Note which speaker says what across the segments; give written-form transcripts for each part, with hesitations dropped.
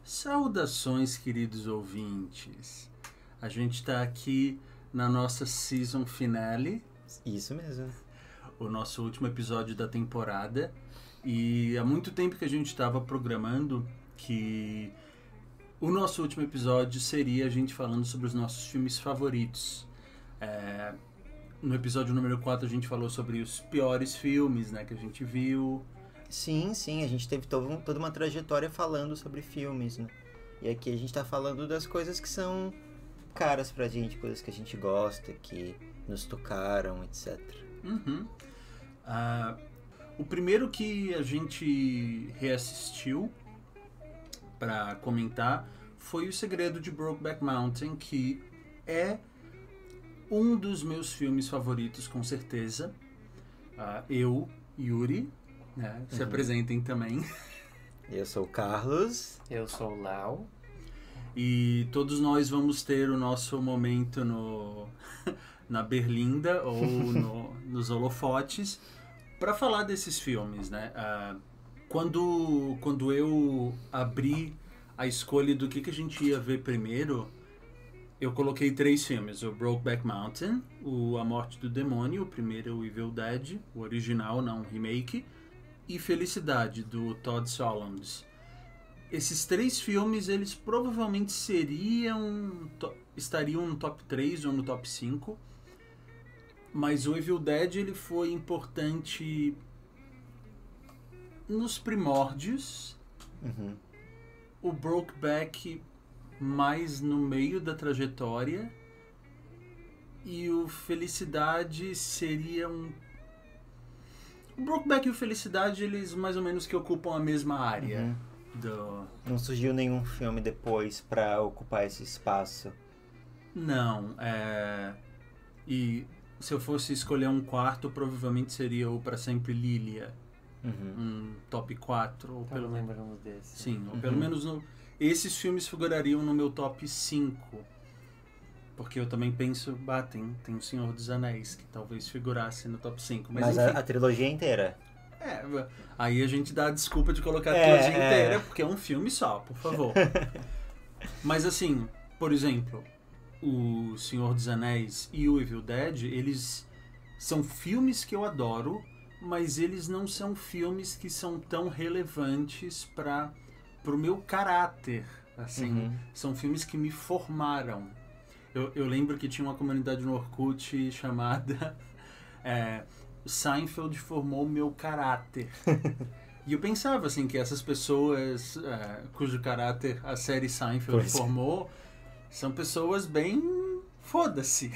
Speaker 1: Saudações, queridos ouvintes. A gente está aqui na nossa season finale.
Speaker 2: Isso mesmo.
Speaker 1: O nosso último episódio da temporada. E há muito tempo que a gente estava programando que o nosso último episódio seria a gente falando sobre os nossos filmes favoritos. No episódio número 4 a gente falou sobre os piores filmes, né, que a gente viu.
Speaker 2: Sim, a gente teve toda uma trajetória falando sobre filmes, né? E aqui a gente tá falando das coisas que são caras pra gente, coisas que a gente gosta, que nos tocaram, etc.
Speaker 1: O primeiro que a gente reassistiu para comentar foi O Segredo de Brokeback Mountain, que é um dos meus filmes favoritos, com certeza. Eu, Yuri, né, se apresentem também.
Speaker 2: Eu sou o Carlos.
Speaker 3: Eu sou o Lau.
Speaker 1: E todos nós vamos ter o nosso momento na Berlinda ou nos holofotes para falar desses filmes, né? Quando eu abri a escolha do que a gente ia ver primeiro, eu coloquei 3 filmes: o Brokeback Mountain, o A Morte do Demônio, o primeiro é o Evil Dead, o original, não o remake, e Felicidade, do Todd Solondz. Esses 3 filmes, eles provavelmente estariam no top 3 ou no top 5, mas o Evil Dead ele foi importante nos primórdios, o Brokeback mais no meio da trajetória, e o Felicidade seria um... O Brokeback e o Felicidade, eles mais ou menos que ocupam a mesma área.
Speaker 2: Não surgiu nenhum filme depois pra ocupar esse espaço.
Speaker 1: Não, e se eu fosse escolher um quarto, provavelmente seria o Pra Sempre Lilia. Um top 4. Ou
Speaker 3: Pelo lembrando desse.
Speaker 1: Sim, ou pelo menos esses filmes figurariam no meu top 5. Porque eu também penso, tem o Senhor dos Anéis, que talvez figurasse no top 5.
Speaker 2: Mas
Speaker 1: enfim,
Speaker 2: a trilogia inteira.
Speaker 1: Aí a gente dá a desculpa de colocar a trilogia inteira, porque é um filme só, por favor. Mas assim, por exemplo, o Senhor dos Anéis e o Evil Dead, eles são filmes que eu adoro, mas eles não são filmes que são tão relevantes para o meu caráter. Assim, são filmes que me formaram. Eu lembro que tinha uma comunidade no Orkut chamada Seinfeld formou meu caráter. E eu pensava assim que essas pessoas cujo caráter a série Seinfeld formou são pessoas bem foda-se.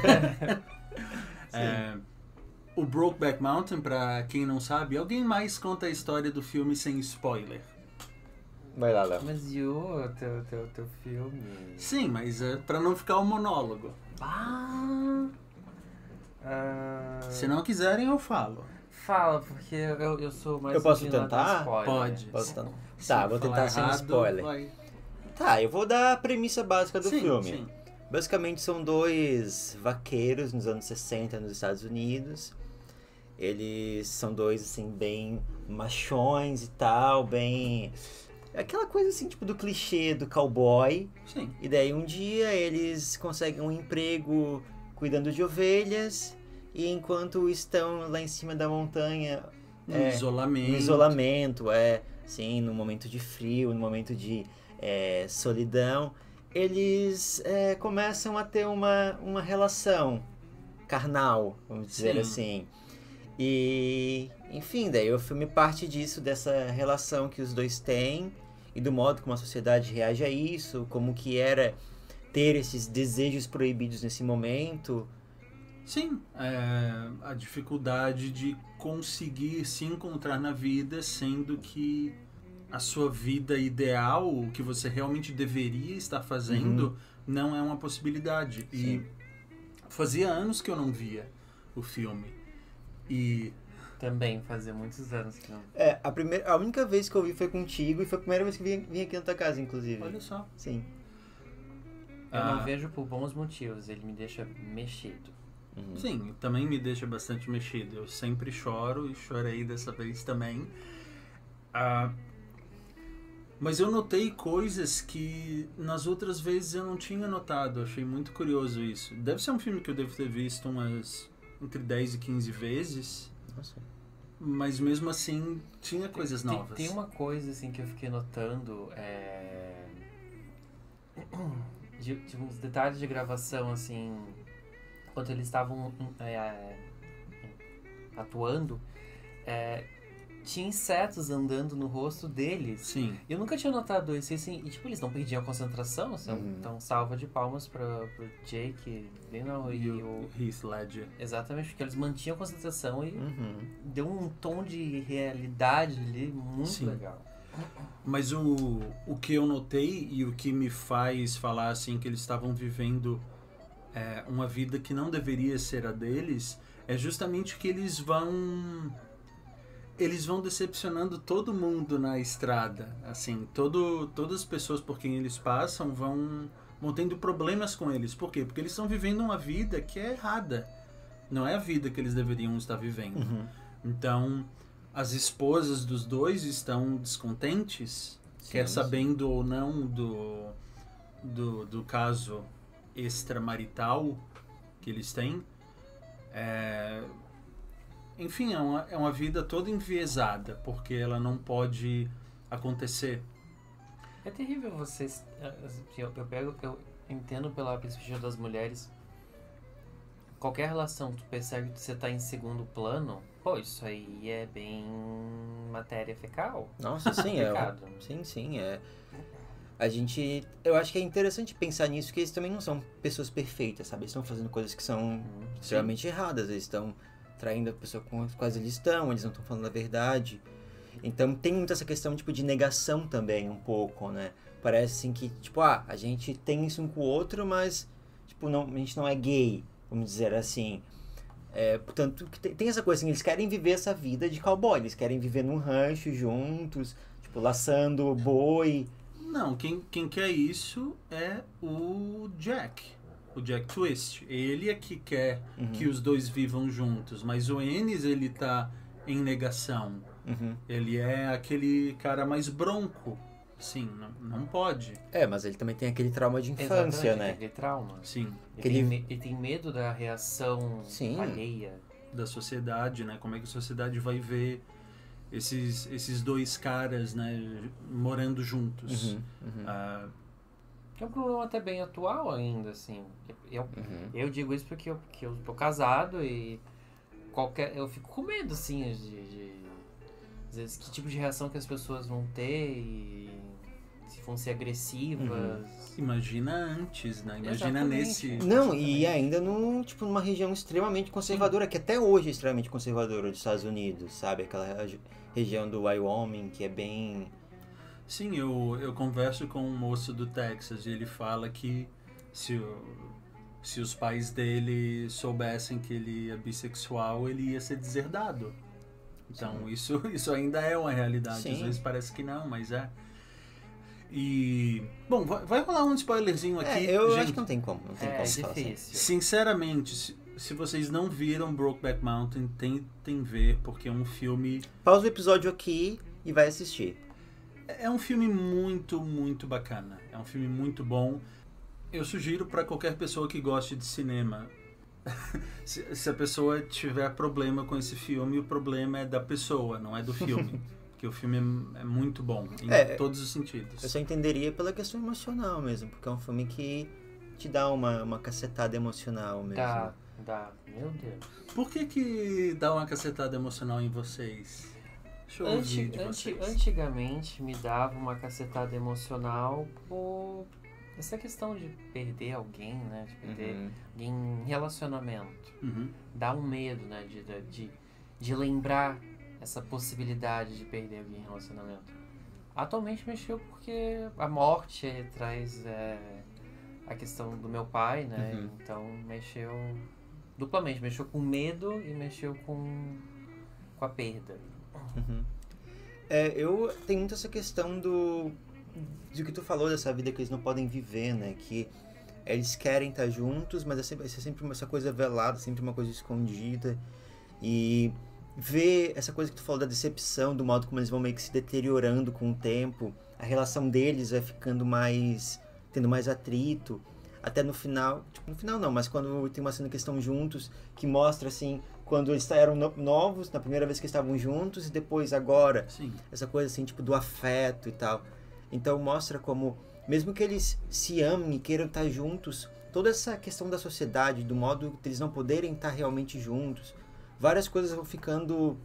Speaker 1: O Brokeback Mountain, pra quem não sabe, alguém mais conta a história do filme sem spoiler?
Speaker 2: Vai lá, Léo.
Speaker 3: Mas e o teu filme?
Speaker 1: Sim, mas pra não ficar um monólogo. Se não quiserem, eu falo.
Speaker 3: Fala, porque eu sou mais...
Speaker 2: Eu posso
Speaker 3: inclinado a
Speaker 2: tentar?
Speaker 3: spoiler.
Speaker 1: Pode.
Speaker 2: Posso tentar?
Speaker 1: Se
Speaker 2: Tá,
Speaker 1: eu
Speaker 2: vou
Speaker 1: falar
Speaker 2: tentar sem
Speaker 1: errado,
Speaker 2: spoiler.
Speaker 1: vai.
Speaker 2: Tá, eu vou dar a premissa básica do filme.
Speaker 1: Sim.
Speaker 2: Basicamente são 2 vaqueiros nos anos 60 nos Estados Unidos. Eles são 2, assim, bem machões e tal, bem... Aquela coisa, assim, tipo do clichê do cowboy.
Speaker 1: Sim.
Speaker 2: E daí um dia eles conseguem um emprego cuidando de ovelhas. E enquanto estão lá em cima da montanha...
Speaker 1: No isolamento.
Speaker 2: No isolamento, sim, no momento de frio, no momento de solidão, eles começam a ter uma relação carnal, vamos dizer assim. E, enfim, daí o filme parte disso, dessa relação que os dois têm e do modo como a sociedade reage a isso, como que era ter esses desejos proibidos nesse momento.
Speaker 1: Sim, a dificuldade de conseguir se encontrar na vida, sendo que a sua vida ideal, o que você realmente deveria estar fazendo, não é uma possibilidade.
Speaker 2: Sim.
Speaker 1: E fazia anos que eu não via o filme. E...
Speaker 3: Também, fazia muitos anos que não.
Speaker 2: A única vez que eu vi foi contigo e foi a primeira vez que vim aqui na tua casa, inclusive.
Speaker 1: Olha só.
Speaker 2: Sim.
Speaker 3: Eu não vejo por bons motivos, ele me deixa mexido.
Speaker 1: Sim, também me deixa bastante mexido. Eu sempre choro e chorei dessa vez também. Mas eu notei coisas que nas outras vezes eu não tinha notado. Achei muito curioso isso. Deve ser um filme que eu devo ter visto umas entre 10 e 15 vezes.
Speaker 2: Nossa.
Speaker 1: Mas mesmo assim, tinha coisas novas.
Speaker 3: Tem uma coisa assim que eu fiquei notando, de uns detalhes de gravação, assim, enquanto eles estavam atuando, tinha insetos andando no rosto deles.
Speaker 1: Sim.
Speaker 3: Eu nunca tinha notado isso, assim, e tipo, eles não perdiam a concentração, assim, então salva de palmas pro Jake Gyllenhaal
Speaker 1: E o Heath Ledger.
Speaker 3: Exatamente, porque eles mantinham a concentração e deu um tom de realidade ali muito
Speaker 1: Sim.
Speaker 3: legal.
Speaker 1: Mas o que eu notei e o que me faz falar assim que eles estavam vivendo uma vida que não deveria ser a deles é justamente que eles vão decepcionando todo mundo na estrada, assim, todas as pessoas por quem eles passam vão tendo problemas com eles. Por quê? Porque eles estão vivendo uma vida que é errada, não é a vida que eles deveriam estar vivendo. Então as esposas dos dois estão descontentes, quer sabendo ou não do caso extramarital que eles têm. Enfim, é uma vida toda enviesada, porque ela não pode acontecer.
Speaker 3: É terrível vocês... Eu entendo pela perspectiva das mulheres, qualquer relação que tu percebe que você tá em segundo plano, pô, isso aí é bem matéria fecal.
Speaker 2: Nossa, sim, sim. Eu acho que é interessante pensar nisso, que eles também não são pessoas perfeitas, sabe? Eles estão fazendo coisas que são extremamente erradas, eles estão traindo a pessoa com as quais eles não estão falando a verdade. Então tem muito essa questão, tipo, de negação também, um pouco, né? Parece assim que, tipo, a gente tem isso um com o outro, mas, tipo, a gente não é gay, vamos dizer assim. Portanto, tem essa coisa assim, eles querem viver essa vida de cowboy, eles querem viver num rancho juntos, tipo, laçando boi.
Speaker 1: Não, quem quer isso é o Jack Twist. Ele é que quer que os dois vivam juntos, mas o Ennis, ele tá em negação. Ele é aquele cara mais bronco. Sim, não pode.
Speaker 2: Mas ele também tem aquele trauma de infância, né?
Speaker 3: Aquele trauma.
Speaker 1: Sim.
Speaker 3: Ele tem medo da reação alheia.
Speaker 1: Da sociedade, né? Como é que a sociedade vai ver esses dois caras, né, morando juntos.
Speaker 3: Que é um problema até bem atual ainda, assim. Eu digo isso porque eu tô casado e eu fico com medo, assim, às vezes, que tipo de reação que as pessoas vão ter e se vão ser agressivas.
Speaker 1: Imagina antes, né? Imagina
Speaker 3: Exatamente.
Speaker 2: Não, e ainda numa região extremamente conservadora, que até hoje é extremamente conservadora dos Estados Unidos, sabe? Aquela região do Wyoming, que é bem...
Speaker 1: Sim, eu converso com um moço do Texas e ele fala que se os pais dele soubessem que ele é bissexual, ele ia ser deserdado. Então, isso ainda é uma realidade.
Speaker 2: Sim.
Speaker 1: Às vezes parece que não, mas é. E... Bom, vai rolar um spoilerzinho aqui.
Speaker 2: Eu
Speaker 1: gente,
Speaker 2: acho que não tem como. Não tem como falar assim.
Speaker 3: Difícil.
Speaker 1: Sinceramente, se vocês não viram Brokeback Mountain, tentem ver, porque é um filme...
Speaker 2: Pausa o episódio aqui e vai assistir.
Speaker 1: É um filme muito, muito bacana. É um filme muito bom. Eu sugiro para qualquer pessoa que goste de cinema. Se a pessoa tiver problema com esse filme, o problema é da pessoa, não é do filme. Porque o filme é muito bom, em todos os sentidos.
Speaker 2: Eu só entenderia pela questão emocional mesmo, porque é um filme que te dá uma cacetada emocional mesmo.
Speaker 3: Dá. Meu Deus.
Speaker 1: Por que dá uma cacetada emocional em vocês? Deixa eu ouvir de vocês.
Speaker 3: Antigamente me dava uma cacetada emocional por essa questão de perder alguém, né? De perder alguém em relacionamento. Dá um medo, né? De lembrar essa possibilidade de perder alguém em relacionamento. Atualmente mexeu porque a morte traz a questão do meu pai, né? Então mexeu duplamente. Mexeu com medo e mexeu com a perda.
Speaker 2: Eu tenho muito essa questão do que tu falou, dessa vida que eles não podem viver, né? Que eles querem estar juntos, mas é sempre essa coisa velada, sempre uma coisa escondida. E ver essa coisa que tu falou da decepção, do modo como eles vão meio que se deteriorando com o tempo, a relação deles vai ficando tendo mais atrito, até no final, tipo, no final não, mas quando tem uma cena que eles estão juntos, que mostra, assim, quando eles eram novos, na primeira vez que estavam juntos, e depois agora,
Speaker 1: Sim.
Speaker 2: essa coisa, assim, tipo, do afeto e tal. Então mostra como, mesmo que eles se amem e queiram estar juntos, toda essa questão da sociedade, do modo de eles não poderem estar realmente juntos, várias coisas vão ficando...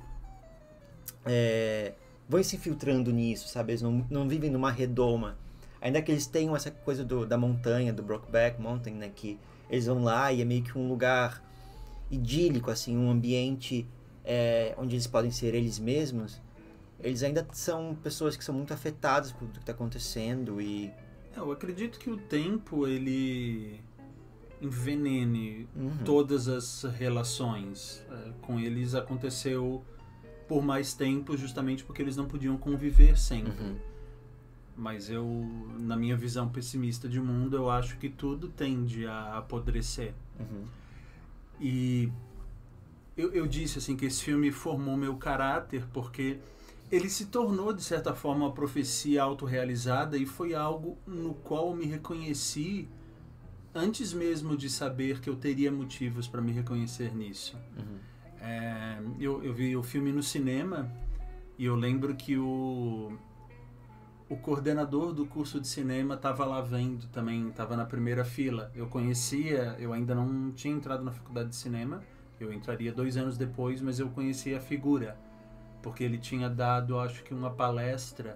Speaker 2: vão se infiltrando nisso, sabe? Eles não vivem numa redoma. Ainda que eles tenham essa coisa da montanha, do Brokeback Mountain, né? Que eles vão lá e é meio que um lugar idílico, assim, um ambiente onde eles podem ser eles mesmos. Eles ainda são pessoas que são muito afetadas por tudo que está acontecendo e...
Speaker 1: Eu acredito que o tempo, ele envenene todas as relações. Com eles aconteceu por mais tempo, justamente porque eles não podiam conviver sempre. Mas na minha visão pessimista de mundo, eu acho que tudo tende a apodrecer. E eu disse assim que esse filme formou meu caráter porque ele se tornou, de certa forma, uma profecia autorrealizada e foi algo no qual eu me reconheci antes mesmo de saber que eu teria motivos para me reconhecer nisso. Eu vi o filme no cinema e eu lembro que o coordenador do curso de cinema estava lá vendo também, estava na primeira fila. Eu ainda não tinha entrado na faculdade de cinema, eu entraria 2 anos depois, mas eu conhecia a figura, porque ele tinha dado, acho que uma palestra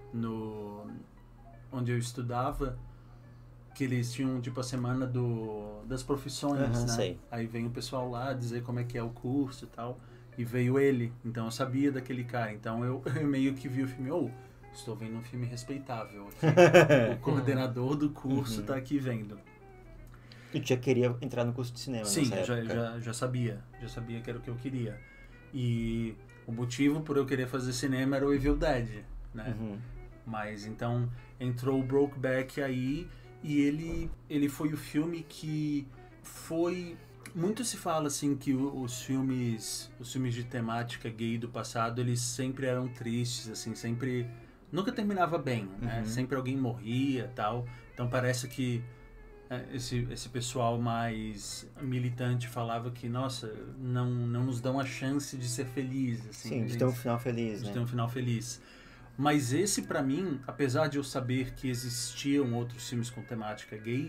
Speaker 1: onde eu estudava, que eles tinham tipo a semana das profissões, né?
Speaker 2: Sei.
Speaker 1: Aí vem o pessoal lá dizer como é que é o curso e tal, e veio ele, então eu sabia daquele cara, então eu meio que vi o filme, estou vendo um filme respeitável aqui. O coordenador do curso tá aqui vendo.
Speaker 2: Tu já queria entrar no curso de cinema?
Speaker 1: Sim,
Speaker 2: nessa época?
Speaker 1: já sabia que era o que eu queria. E o motivo por eu querer fazer cinema era o Evil Dead, né? Mas então entrou o Brokeback aí e ele foi o filme que foi... Muito se fala assim que os filmes de temática gay do passado, eles sempre eram tristes, assim, sempre... Nunca terminava bem, né? Sempre alguém morria e tal. Então parece que esse pessoal mais militante falava que, nossa, não nos dão a chance de ser feliz. Assim,
Speaker 2: sim, de ter um final feliz,
Speaker 1: de
Speaker 2: né?
Speaker 1: ter um final feliz. Mas esse, pra mim, apesar de eu saber que existiam outros filmes com temática gay,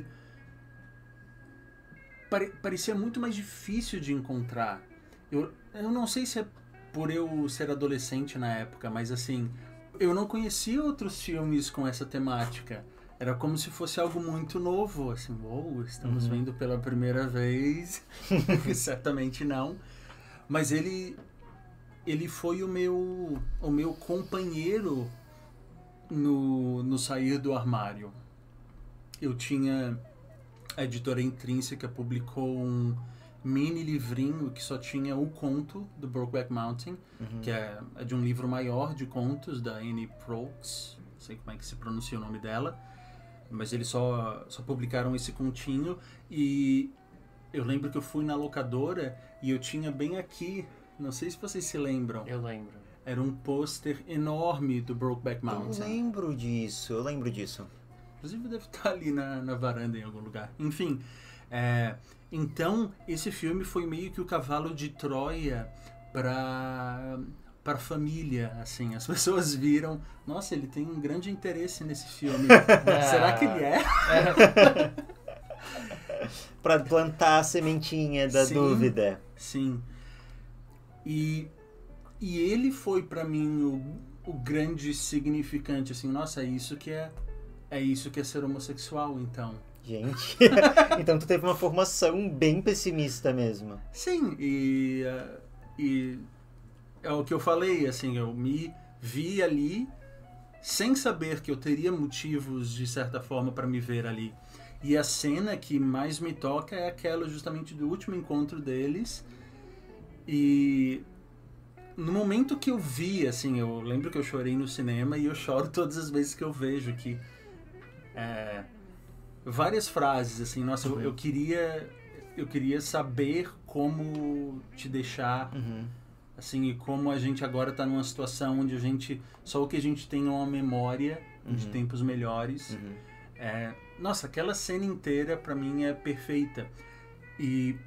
Speaker 1: parecia muito mais difícil de encontrar. Eu não sei se é por eu ser adolescente na época, mas assim, eu não conhecia outros filmes com essa temática. Era como se fosse algo muito novo, assim, estamos vendo pela primeira vez. Certamente não. Mas ele foi o meu companheiro no sair do armário. Eu tinha... A editora Intrínseca publicou um mini livrinho que só tinha o conto do Brokeback Mountain, que é de um livro maior de contos da Annie Proulx, não sei como é que se pronuncia o nome dela, mas eles só publicaram esse continho. E eu lembro que eu fui na locadora e eu tinha bem aqui, não sei se vocês se lembram.
Speaker 3: Eu lembro.
Speaker 1: Era um pôster enorme do Brokeback Mountain.
Speaker 2: Eu lembro disso.
Speaker 1: Inclusive deve estar ali na varanda em algum lugar. Enfim, então esse filme foi meio que o cavalo de Troia para família, assim. As pessoas viram, nossa, ele tem um grande interesse nesse filme. Será que ele é?
Speaker 2: Para plantar a sementinha da dúvida.
Speaker 1: Sim. E ele foi para mim o grande significante, assim, nossa, é isso que é ser homossexual, então.
Speaker 2: Gente, então tu teve uma formação bem pessimista mesmo.
Speaker 1: Sim, e é o que eu falei, assim, eu me vi ali sem saber que eu teria motivos, de certa forma, para me ver ali. E a cena que mais me toca é aquela justamente do último encontro deles. E no momento que eu vi, assim, eu lembro que eu chorei no cinema e eu choro todas as vezes que eu vejo que várias frases, assim, nossa, eu queria saber como te deixar Assim, e como a gente agora está numa situação onde só o que a gente tem é uma memória de tempos melhores. Nossa, aquela cena inteira para mim é perfeita. E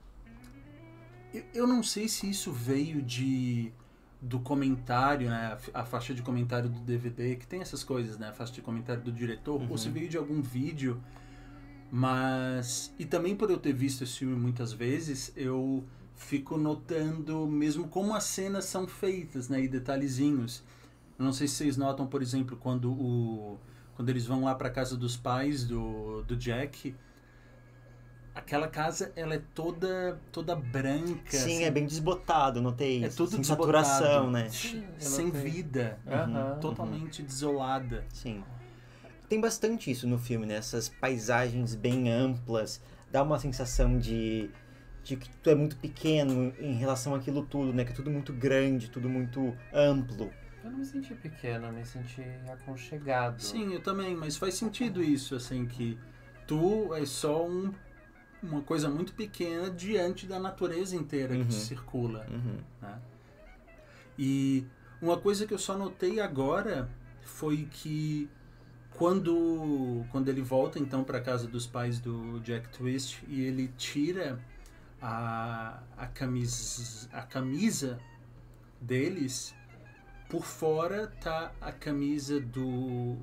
Speaker 1: eu não sei se isso veio do comentário, né, a faixa de comentário do DVD, que tem essas coisas, né, a faixa de comentário do diretor, ou se veio de algum vídeo, mas... E também por eu ter visto esse filme muitas vezes, eu fico notando mesmo como as cenas são feitas, né, e detalhezinhos. Eu não sei se vocês notam, por exemplo, quando eles vão lá para casa dos pais do Jack, aquela casa, ela é toda branca.
Speaker 2: Sim,
Speaker 1: assim,
Speaker 2: é bem desbotado, notei isso.
Speaker 1: É tudo
Speaker 2: sem
Speaker 1: desbotado,
Speaker 2: saturação, né?
Speaker 1: Sem vida, totalmente desolada.
Speaker 2: Sim. Tem bastante isso no filme, né? Essas paisagens bem amplas, dá uma sensação de que tu é muito pequeno em relação àquilo tudo, né? Que é tudo muito grande, tudo muito amplo.
Speaker 3: Eu não me senti pequeno, eu me senti aconchegado.
Speaker 1: Sim, eu também, mas faz sentido isso, assim, que tu é só uma coisa muito pequena diante da natureza inteira que te circula. Né? E uma coisa que eu só notei agora foi que quando ele volta então para casa dos pais do Jack Twist e ele tira a camisa deles, por fora tá a camisa do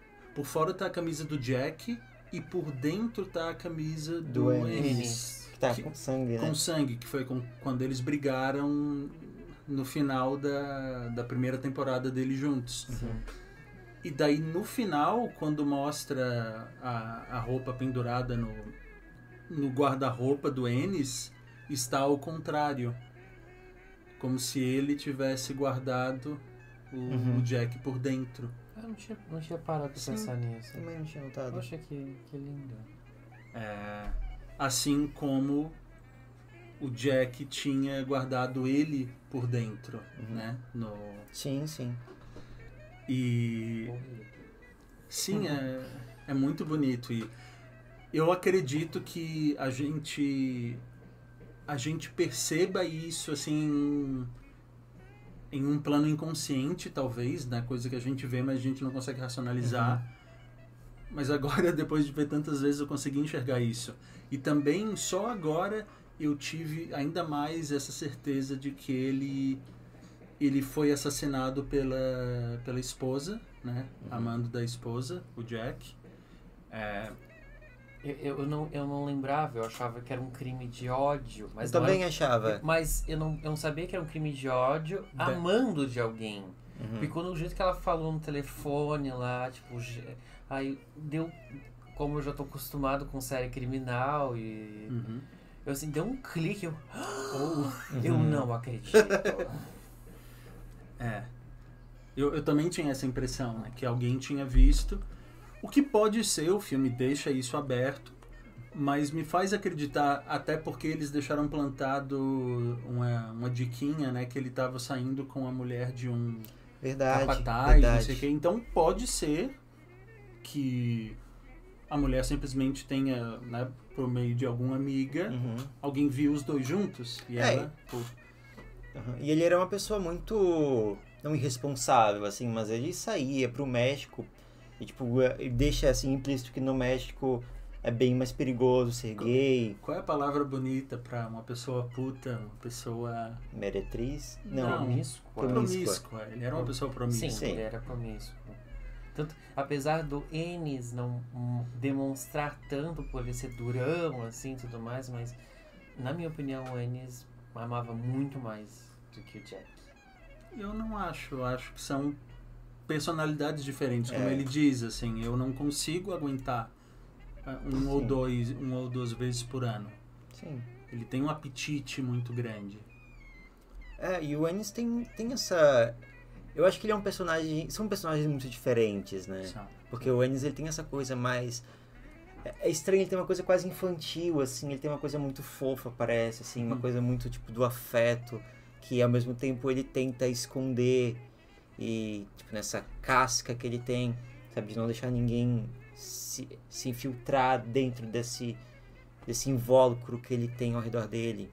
Speaker 1: Jack e por dentro tá a camisa do Ennis.
Speaker 2: Que tá com sangue, né?
Speaker 1: Com sangue, que foi quando eles brigaram no final da primeira temporada deles juntos. E daí no final, quando mostra a roupa pendurada no guarda-roupa do Ennis, está ao contrário. Como se ele tivesse guardado o Jack por dentro.
Speaker 3: Eu não tinha parado pra pensar nisso.
Speaker 2: Também não tinha notado.
Speaker 3: Poxa, que lindo.
Speaker 1: Assim como o Jack tinha guardado ele por dentro, né?
Speaker 2: Sim.
Speaker 1: E... Sim, é muito bonito. E eu acredito que a gente perceba isso, assim, em um plano inconsciente, talvez, né? Coisa que a gente vê, mas a gente não consegue racionalizar. Mas agora, depois de ver tantas vezes, eu consegui enxergar isso. E também, só agora, eu tive ainda mais essa certeza de que ele foi assassinado pela esposa, né? Amando da esposa, o Jack.
Speaker 3: Eu não lembrava, eu achava que era um crime de ódio. Mas
Speaker 2: eu também achava.
Speaker 3: Mas eu não sabia que era um crime de ódio amando de alguém. Porque quando o jeito que ela falou no telefone lá, tipo... Aí deu... Como eu já tô acostumado com série criminal e... Eu assim, deu um clique, eu não acredito.
Speaker 1: Eu também tinha essa impressão, né? Que alguém tinha visto. O que pode ser, o filme deixa isso aberto, mas me faz acreditar, até porque eles deixaram plantado uma diquinha, né? Que ele estava saindo com a mulher de um capataz, não sei o quê. Então pode ser que a mulher simplesmente tenha, né, por meio de alguma amiga, alguém viu os dois juntos. E ela...
Speaker 2: E ele era uma pessoa muito... não irresponsável, assim, mas ele saía pro México e, tipo, deixa, assim, implícito que no México é bem mais perigoso ser gay.
Speaker 1: Qual é a palavra bonita pra uma pessoa puta, uma pessoa...
Speaker 2: Meretriz?
Speaker 1: Não. Promíscua. Ele era uma pessoa promíscua.
Speaker 3: Sim, ele era promíscuo. Tanto, apesar do Ennis não demonstrar tanto por ele ser durão, assim, tudo mais, mas, na minha opinião, o Ennis amava muito mais do que o Jack.
Speaker 1: Eu não acho. Eu acho que são personalidades diferentes. Como ele diz, assim, eu não consigo aguentar uma ou duas vezes por ano.
Speaker 2: Sim.
Speaker 1: Ele tem um apetite muito grande.
Speaker 2: E o Ennis tem essa... Eu acho que ele é um personagem... São personagens muito diferentes, né? Porque o Ennis, ele tem essa coisa mais... É estranho, ele tem uma coisa quase infantil, assim. Ele tem uma coisa muito fofa, parece, assim. Uma coisa muito, tipo, do afeto. Que, ao mesmo tempo, ele tenta esconder. E, tipo, nessa casca que ele tem, sabe? De não deixar ninguém se infiltrar dentro desse invólucro que ele tem ao redor dele.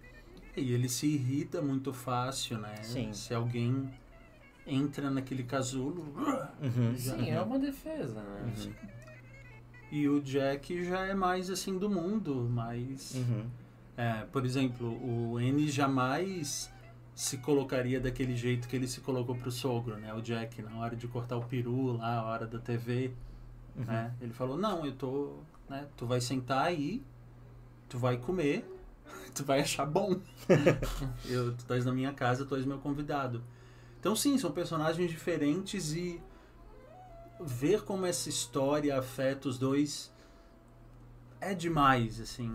Speaker 1: E ele se irrita muito fácil, né?
Speaker 2: Sim.
Speaker 1: Se alguém entra naquele casulo...
Speaker 3: Sim, é uma defesa, né?
Speaker 1: E o Jack já é mais assim do mundo, mais... por exemplo, o N jamais se colocaria daquele jeito que ele se colocou pro sogro, né? O Jack, na hora de cortar o peru lá, a hora da TV, né? Ele falou, não, eu tô... Né? Tu vai sentar aí, tu vai comer, tu vai achar bom. Tu estás na minha casa, tu és meu convidado. Então sim, são personagens diferentes e ver como essa história afeta os dois é demais, assim.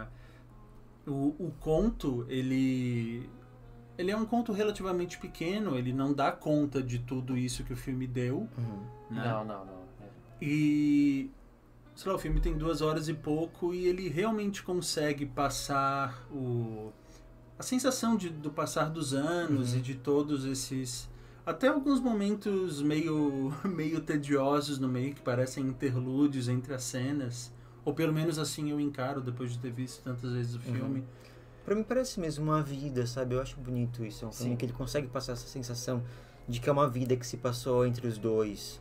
Speaker 1: O conto, ele é um conto relativamente pequeno, ele não dá conta de tudo isso que o filme deu. Né?
Speaker 3: Não.
Speaker 1: E, sei lá, o filme tem 2 horas e pouco e ele realmente consegue passar a sensação do passar dos anos e de todos esses... Até alguns momentos meio tediosos no meio, que parecem interlúdios entre as cenas. Ou pelo menos assim eu encaro, depois de ter visto tantas vezes o filme.
Speaker 2: Pra mim parece mesmo uma vida, sabe? Eu acho bonito isso. É um filme que ele consegue passar essa sensação de que é uma vida que se passou entre os dois.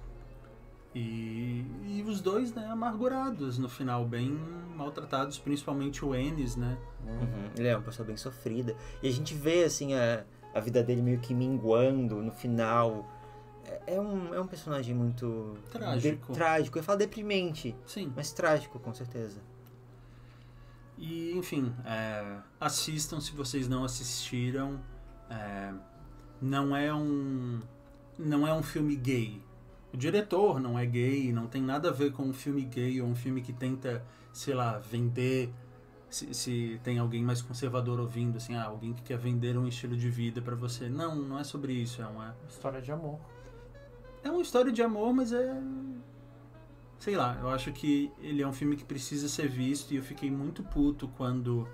Speaker 1: E os dois, né, amargurados no final, bem maltratados, principalmente o Ennis, né?
Speaker 2: Ele é uma pessoa bem sofrida. E a gente vê, assim, a vida dele meio que minguando no final. É um personagem muito... Trágico. Eu falo deprimente.
Speaker 1: Sim.
Speaker 2: Mas trágico, com certeza.
Speaker 1: E, enfim, assistam se vocês não assistiram. Não é um filme gay. O diretor não é gay, não tem nada a ver com um filme gay ou um filme que tenta, sei lá, vender... Se tem alguém mais conservador ouvindo, assim, alguém que quer vender um estilo de vida pra você. Não é sobre isso, é uma...
Speaker 3: História de amor.
Speaker 1: É uma história de amor, mas sei lá, eu acho que ele é um filme que precisa ser visto e eu fiquei muito puto quando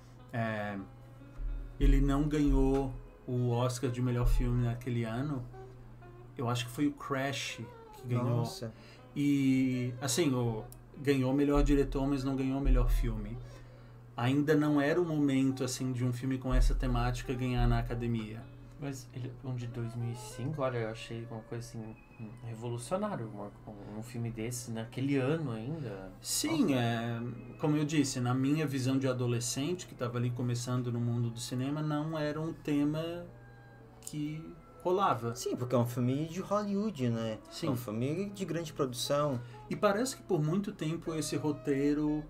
Speaker 1: ele não ganhou o Oscar de melhor filme naquele ano. Eu acho que foi o Crash que ganhou.
Speaker 2: Nossa.
Speaker 1: E, assim, ganhou o melhor diretor, mas não ganhou o melhor filme. Ainda não era o momento, assim, de um filme com essa temática ganhar na academia.
Speaker 3: Mas um de 2005, olha, eu achei uma coisa assim revolucionária, um filme desse naquele ano ainda.
Speaker 1: Sim, como eu disse, na minha visão de adolescente, que estava ali começando no mundo do cinema, não era um tema que rolava.
Speaker 2: Sim, porque é um filme de Hollywood, né?
Speaker 1: Sim.
Speaker 2: É um filme de grande produção.
Speaker 1: E parece que por muito tempo esse roteiro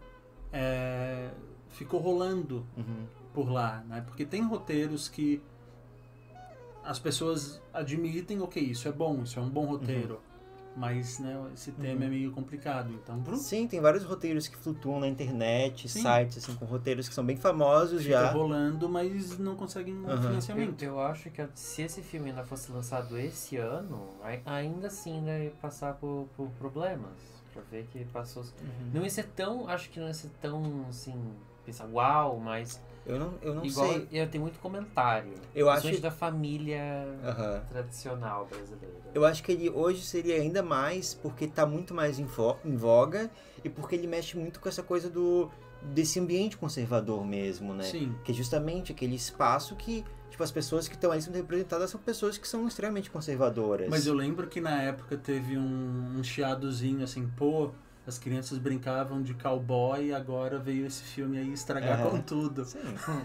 Speaker 1: ficou rolando por lá, né? Porque tem roteiros que as pessoas admitem, ok, isso é bom, isso é um bom roteiro, mas, né, esse tema é meio complicado, então...
Speaker 2: Sim, tem vários roteiros que flutuam na internet, sites, assim, com roteiros que são bem famosos já.
Speaker 1: Fica rolando, mas não conseguem financiamento.
Speaker 3: Eu acho que se esse filme ainda fosse lançado esse ano, ainda assim ia passar por problemas, pra ver que passou... Não ia ser tão, acho que não ia ser tão, assim, pensar, uau, mas...
Speaker 2: Eu não
Speaker 3: igual,
Speaker 2: sei.
Speaker 3: Tem muito comentário.
Speaker 2: Eu acho
Speaker 3: da família tradicional brasileira.
Speaker 2: Eu acho que ele hoje seria ainda mais porque tá muito mais em voga e porque ele mexe muito com essa coisa desse ambiente conservador mesmo, né?
Speaker 1: Sim.
Speaker 2: Que é justamente aquele espaço que, tipo, as pessoas que estão aí sendo representadas são pessoas que são extremamente conservadoras.
Speaker 1: Mas eu lembro que na época teve um chiadozinho assim, pô... As crianças brincavam de cowboy e agora veio esse filme aí estragar com tudo.
Speaker 2: Sim.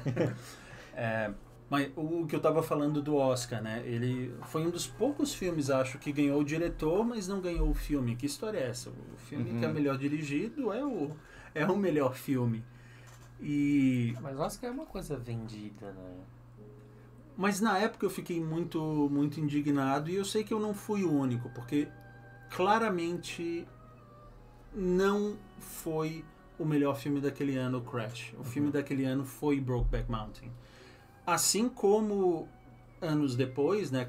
Speaker 1: Mas o que eu tava falando do Oscar, né? Ele foi um dos poucos filmes, acho, que ganhou o diretor, mas não ganhou o filme. Que história é essa? O filme que é melhor dirigido é o melhor filme.
Speaker 3: Mas o Oscar é uma coisa vendida, né?
Speaker 1: Mas na época eu fiquei muito, muito indignado e eu sei que eu não fui o único, porque claramente... não foi o melhor filme daquele ano, o Crash. O filme daquele ano foi Brokeback Mountain. Assim como anos depois, né,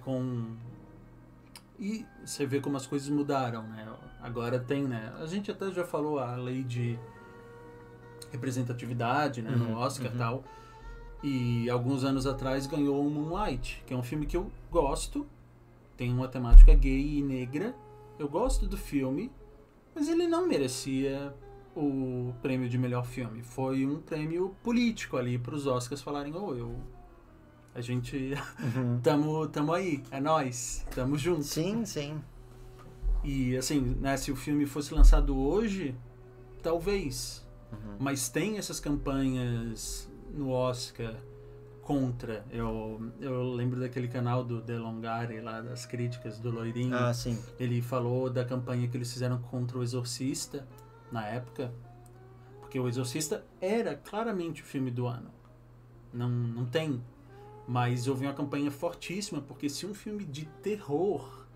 Speaker 1: E você vê como as coisas mudaram, né? Agora tem, né? A gente até já falou a lei de representatividade, né, no Oscar e tal. E alguns anos atrás ganhou o Moonlight, que é um filme que eu gosto. Tem uma temática gay e negra. Eu gosto do filme. Mas ele não merecia o prêmio de melhor filme. Foi um prêmio político ali para os Oscars falarem, a gente tamo aí, é nós, tamo junto.
Speaker 2: Sim, sim.
Speaker 1: E assim, né, se o filme fosse lançado hoje, talvez. Mas tem essas campanhas no Oscar contra. Eu lembro daquele canal do Delongari lá, das críticas do Loirinho.
Speaker 2: Ah, sim.
Speaker 1: Ele falou da campanha que eles fizeram contra o Exorcista na época, porque o Exorcista era claramente o filme do ano. Não tem. Mas houve uma campanha fortíssima, porque se um filme de terror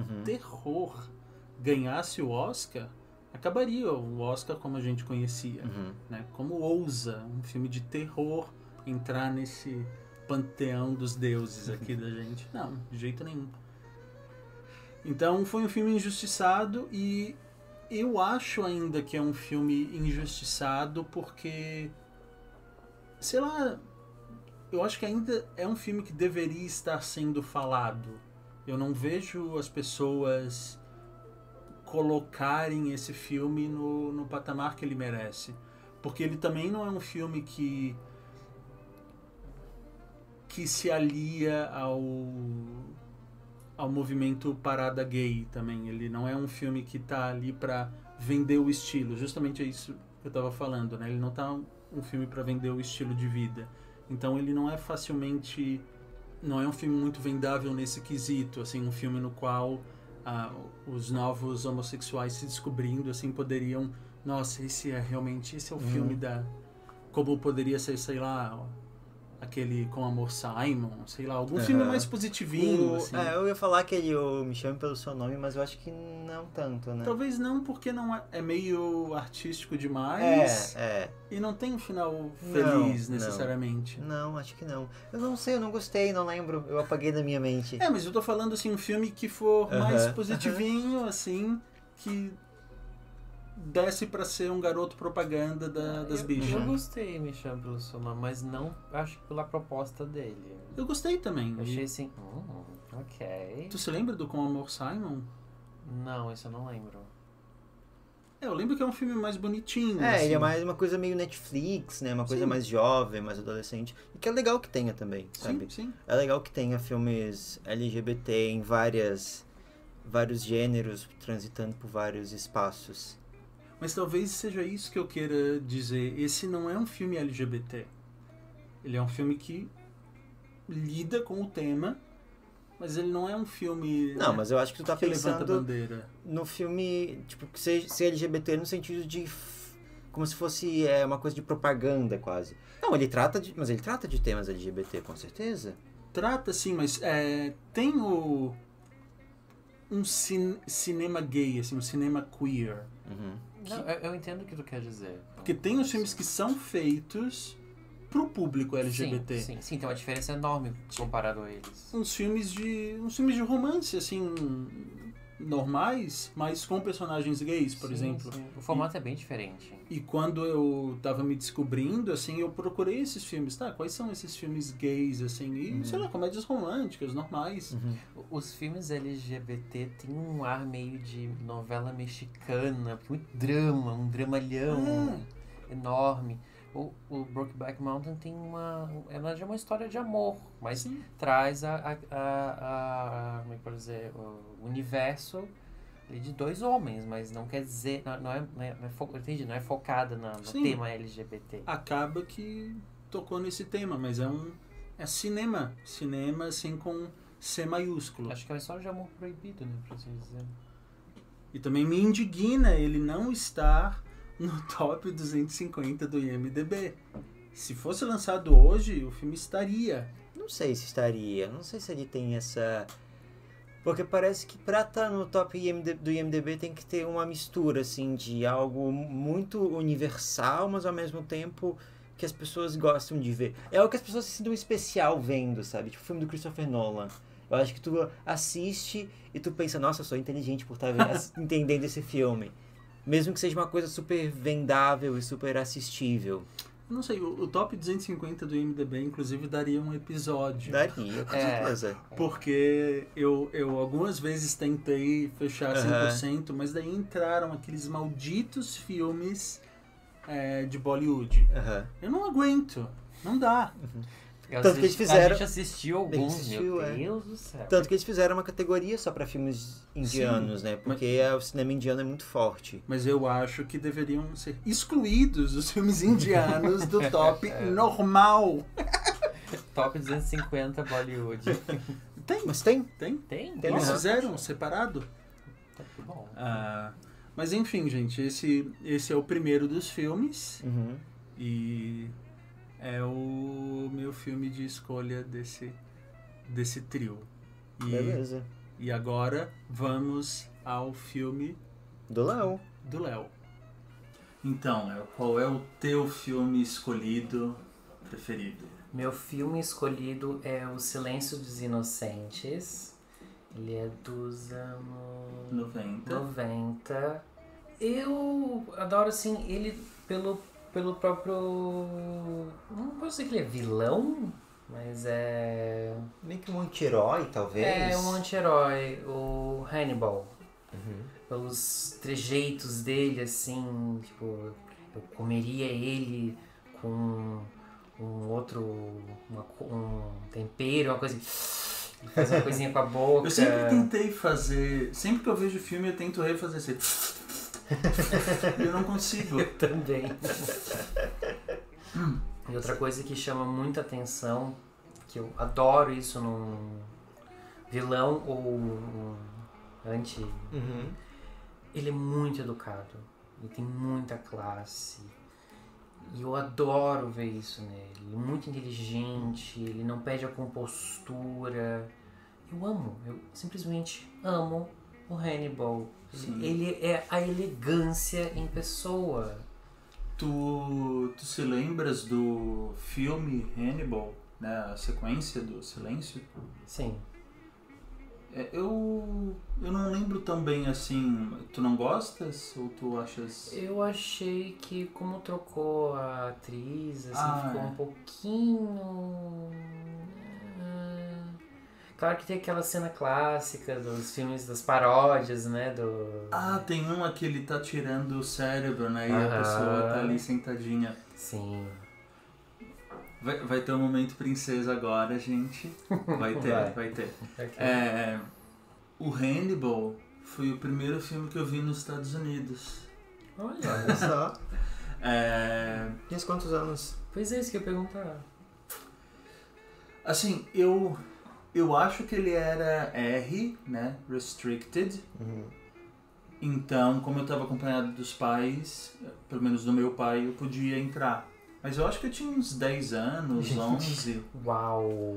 Speaker 1: ganhasse o Oscar, acabaria o Oscar como a gente conhecia. Né? Como ousa um filme de terror entrar nesse panteão dos deuses aqui da gente? Não, de jeito nenhum. Então foi um filme injustiçado, e eu acho ainda que é um filme injustiçado porque, sei lá, eu acho que ainda é um filme que deveria estar sendo falado. Eu não vejo as pessoas colocarem esse filme no patamar que ele merece. Porque ele também não é um filme que se alia ao movimento parada gay também. Ele não é um filme que tá ali para vender o estilo. Justamente é isso que eu tava falando, né? Ele não tá um filme para vender o estilo de vida. Então ele não é facilmente... Não é um filme muito vendável nesse quesito, assim, um filme no qual os novos homossexuais se descobrindo, assim, poderiam... Nossa, esse é o filme da... Como poderia ser, sei lá... Aquele Com Amor Simon, sei lá, algum filme mais positivinho, assim.
Speaker 2: Eu ia falar aquele Me Chame Pelo Seu Nome, mas eu acho que não tanto, né?
Speaker 1: Talvez não, porque não é meio artístico demais. E não tem um final feliz, necessariamente.
Speaker 2: Não, acho que não. Eu não sei, eu não gostei, não lembro. Eu apaguei da minha mente.
Speaker 1: Mas eu tô falando, assim, um filme que for mais positivinho, assim, que desce pra ser um garoto propaganda das bichas.
Speaker 3: Eu gostei, Me Chame Pelo Seu Nome, mas não acho que pela proposta dele.
Speaker 1: Eu gostei também.
Speaker 3: Eu achei assim, ok.
Speaker 1: Tu se lembra do Com Amor Simon?
Speaker 2: Não,
Speaker 3: isso eu não lembro.
Speaker 1: Eu lembro que é um filme mais bonitinho.
Speaker 2: Ele é mais uma coisa meio Netflix, né? Uma coisa mais jovem, mais adolescente. E que é legal que tenha também, sabe?
Speaker 1: Sim.
Speaker 2: É legal que tenha filmes LGBT em vários gêneros, transitando por vários espaços.
Speaker 1: Mas talvez seja isso que eu queira dizer. Esse não é um filme LGBT. Ele é um filme que lida com o tema, mas ele não é um filme...
Speaker 2: Não, mas eu acho que tu tá pensando
Speaker 1: no
Speaker 2: filme, tipo, que ser LGBT no sentido de... Como se fosse uma coisa de propaganda, quase. Não, ele trata de temas LGBT, com certeza.
Speaker 1: Trata, sim, mas tem um cinema gay, assim, um cinema queer.
Speaker 3: Não, eu entendo o que tu quer dizer.
Speaker 1: Porque tem os filmes que são feitos pro público LGBT.
Speaker 3: Sim, tem uma diferença enorme comparado a eles.
Speaker 1: Uns filmes de romance, assim, normais, mas com personagens gays, por exemplo.
Speaker 3: Sim. O formato é bem diferente.
Speaker 1: E quando eu tava me descobrindo, assim, eu procurei esses filmes, quais são esses filmes gays, assim, e, sei lá, comédias românticas, normais.
Speaker 3: Os filmes LGBT têm um ar meio de novela mexicana, muito drama, um dramalhão enorme. O Brokeback Mountain tem ela já é uma história de amor, mas traz como é que pode dizer, o universo de dois homens, mas não quer dizer, não é focada no tema LGBT.
Speaker 1: Acaba que tocou nesse tema, mas é cinema assim com C maiúsculo.
Speaker 3: Acho que é uma história de amor proibido, né, pra assim dizer.
Speaker 1: E também me indigna ele não estar no top 250 do IMDb. Se fosse lançado hoje, o filme estaria.
Speaker 2: Não sei se estaria. Não sei se ele tem essa... Porque parece que pra estar no top do IMDb tem que ter uma mistura, assim, de algo muito universal, mas ao mesmo tempo que as pessoas gostam de ver. É algo que as pessoas se sentem um especial vendo, sabe? Tipo o filme do Christopher Nolan. Eu acho que tu assiste e tu pensa, nossa, eu sou inteligente por estar entendendo esse filme. Mesmo que seja uma coisa super vendável e super assistível.
Speaker 1: Não sei, o top 250 do IMDb, inclusive, daria um episódio.
Speaker 2: Daria, com certeza.
Speaker 1: Porque eu algumas vezes tentei fechar 100%, mas daí entraram aqueles malditos filmes de Bollywood. Eu não aguento. Não dá.
Speaker 2: Tanto que eles fizeram...
Speaker 3: A gente assistiu alguns, meu Deus do céu.
Speaker 2: Tanto que eles fizeram uma categoria só pra filmes indianos, né? Porque o cinema indiano é muito forte.
Speaker 1: Mas eu acho que deveriam ser excluídos os filmes indianos do top normal.
Speaker 3: Top 250 Bollywood.
Speaker 1: Tem.
Speaker 2: Mas tem?
Speaker 3: Tem.
Speaker 1: Eles fizeram separado.
Speaker 3: Tá bom.
Speaker 1: Mas enfim, gente, esse é o primeiro dos filmes. E é o meu filme de escolha desse trio.
Speaker 2: Beleza.
Speaker 1: E agora vamos ao filme
Speaker 2: do Léo.
Speaker 1: Então, Léo, qual é o teu filme escolhido preferido?
Speaker 3: Meu filme escolhido é O Silêncio dos Inocentes. Ele é dos anos 90. Eu adoro, assim, ele pelo próprio... Não posso dizer que ele é vilão, mas é...
Speaker 2: meio que um anti-herói, talvez.
Speaker 3: É, um anti-herói, o Hannibal. Pelos trejeitos dele, assim, tipo, eu comeria ele com um tempero, uma coisa... Fazer uma coisinha com a boca.
Speaker 1: Eu sempre tentei fazer... Sempre que eu vejo filme, eu tento refazer assim. Eu não consigo.
Speaker 3: Eu também. E outra coisa que chama muita atenção, que eu adoro isso num vilão ou um anti... Ele é muito educado. Ele tem muita classe. E eu adoro ver isso nele. Ele é muito inteligente, ele não perde a compostura. Eu simplesmente amo o Hannibal. Ele é a elegância em pessoa.
Speaker 1: Tu se lembras do filme Hannibal, né? A sequência do Silêncio?
Speaker 3: Sim.
Speaker 1: Eu não lembro tão bem assim. Tu não gostas ou tu achas...
Speaker 3: Eu achei que como trocou a atriz, assim, ficou um pouquinho... Claro que tem aquela cena clássica dos filmes, das paródias, né?
Speaker 1: Tem uma que ele tá tirando o cérebro, né? E a pessoa tá ali sentadinha.
Speaker 3: Sim.
Speaker 1: Vai ter um momento princesa agora, gente. Vai ter.
Speaker 3: Okay.
Speaker 1: O Hannibal foi o primeiro filme que eu vi nos Estados Unidos.
Speaker 3: Olha
Speaker 2: só. Tinha quantos anos?
Speaker 3: Pois é, isso que eu ia perguntar.
Speaker 1: Assim, eu acho que ele era R, né? Restricted. Então, como eu estava acompanhado dos pais, pelo menos do meu pai, eu podia entrar. Mas eu acho que eu tinha uns 10 anos, 11.
Speaker 3: Uau!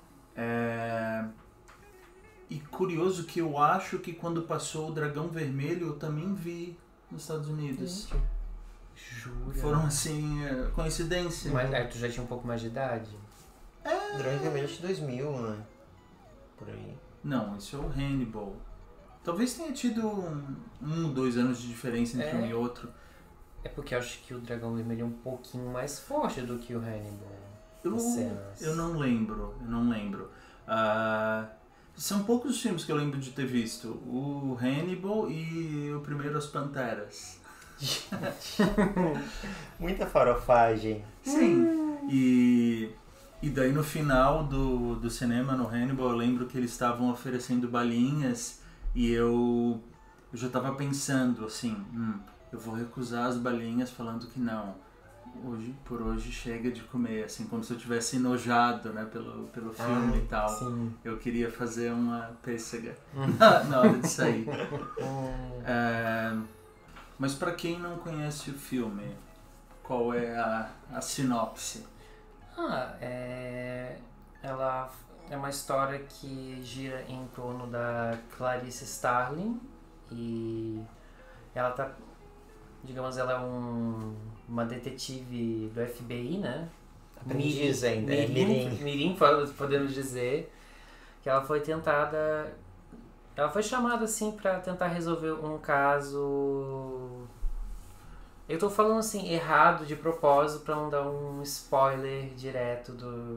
Speaker 1: E curioso que eu acho que quando passou o Dragão Vermelho, eu também vi nos Estados Unidos.
Speaker 3: Jura?
Speaker 1: Foram, assim, coincidência.
Speaker 3: Mas tu já tinha um pouco mais de idade?
Speaker 2: Dragão Vermelho de 2000, né? Por aí.
Speaker 1: Não, esse é o Hannibal. Talvez tenha tido 1 ou 2 anos de diferença entre um e outro.
Speaker 3: É porque eu acho que o Dragão Vermelho é um pouquinho mais forte do que o Hannibal.
Speaker 1: Eu não lembro. São poucos os filmes que eu lembro de ter visto. O Hannibal e o primeiro As Panteras.
Speaker 2: Muita farofagem.
Speaker 1: Sim. E daí no final do cinema, no Hannibal, eu lembro que eles estavam oferecendo balinhas e eu já estava pensando assim, eu vou recusar as balinhas falando que não. Por hoje chega de comer, assim, como se eu tivesse enojado, né, pelo filme e tal.
Speaker 3: Sim.
Speaker 1: Eu queria fazer uma pêssega na hora de sair. Mas para quem não conhece o filme, qual é a sinopse?
Speaker 3: Ela é uma história que gira em torno da Clarice Starling e ela tá, digamos, ela é uma detetive do FBI, né?
Speaker 2: Aprendiz ainda,
Speaker 3: Mirim, podemos dizer, que ela foi chamada assim pra tentar resolver um caso. Eu tô falando assim errado de propósito pra não dar um spoiler direto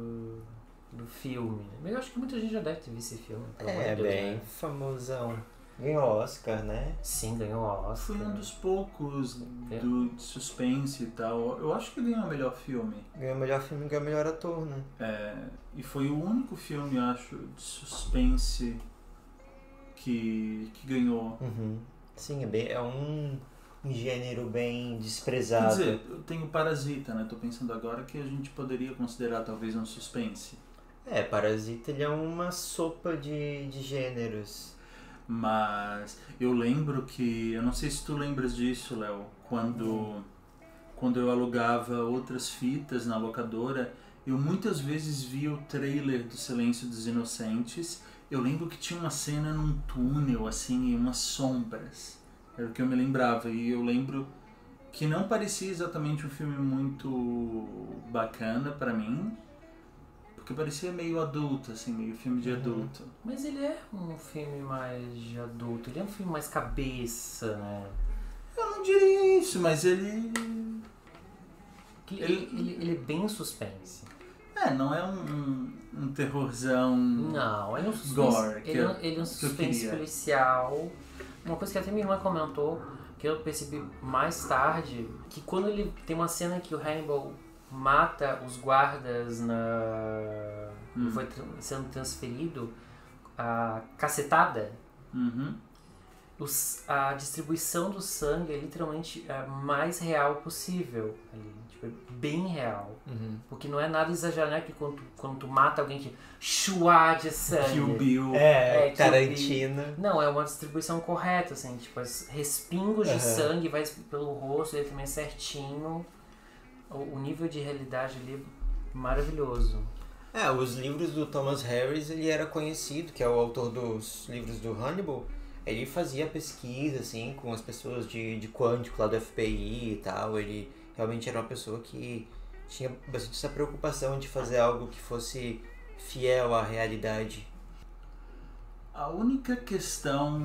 Speaker 3: do filme. Mas eu acho que muita gente já deve ter visto esse filme.
Speaker 2: Bem famosão. Ganhou Oscar, né?
Speaker 3: Sim, ganhou Oscar.
Speaker 1: Foi um dos poucos de suspense e tal. Eu acho que ganhou o melhor filme.
Speaker 2: Ganhou o melhor filme e ganhou o melhor ator, né?
Speaker 1: E foi o único filme, eu acho, de suspense que ganhou.
Speaker 2: Uhum. Sim, é um gênero bem desprezado.
Speaker 1: Quer dizer, eu tenho Parasita, né? Tô pensando agora que a gente poderia considerar talvez um suspense.
Speaker 2: Parasita ele é uma sopa de gêneros.
Speaker 1: Mas eu lembro que, eu não sei se tu lembras disso, Léo, quando eu alugava outras fitas na locadora, eu muitas vezes via o trailer do Silêncio dos Inocentes. Eu lembro que tinha uma cena num túnel, assim, e umas sombras. Era o que eu me lembrava. E eu lembro que não parecia exatamente um filme muito bacana pra mim, porque parecia meio adulto, assim, meio filme de adulto.
Speaker 3: Mas ele é um filme mais de adulto, ele é um filme mais cabeça, né?
Speaker 1: Eu não diria isso, mas ele
Speaker 3: é bem suspense.
Speaker 1: Não é um terrorzão.
Speaker 3: Não, ele é um suspense.
Speaker 1: Gore,
Speaker 3: ele é um suspense policial. Uma coisa que até minha irmã comentou, que eu percebi mais tarde, que quando ele tem uma cena que o Hannibal mata os guardas ele foi sendo transferido, a cacetada, a distribuição do sangue é literalmente a mais real possível ali, tipo, é bem real, porque não é nada exagerado, né? Que quando tu mata alguém que chuá de sangue,
Speaker 1: Kill Bill,
Speaker 2: Tarantino.
Speaker 3: Não, é uma distribuição correta, assim, tipo, respingos de sangue vai pelo rosto, ele também é certinho. O nível de realidade ali é maravilhoso.
Speaker 2: Os livros do Thomas Harris, ele era conhecido, que é o autor dos livros do Hannibal. Ele fazia pesquisa, assim, com as pessoas de quântico lá do FBI e tal. Ele realmente era uma pessoa que tinha bastante essa preocupação de fazer algo que fosse fiel à realidade.
Speaker 1: A única questão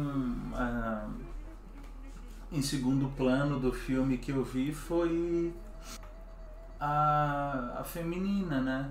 Speaker 1: em segundo plano do filme que eu vi foi a feminina, né?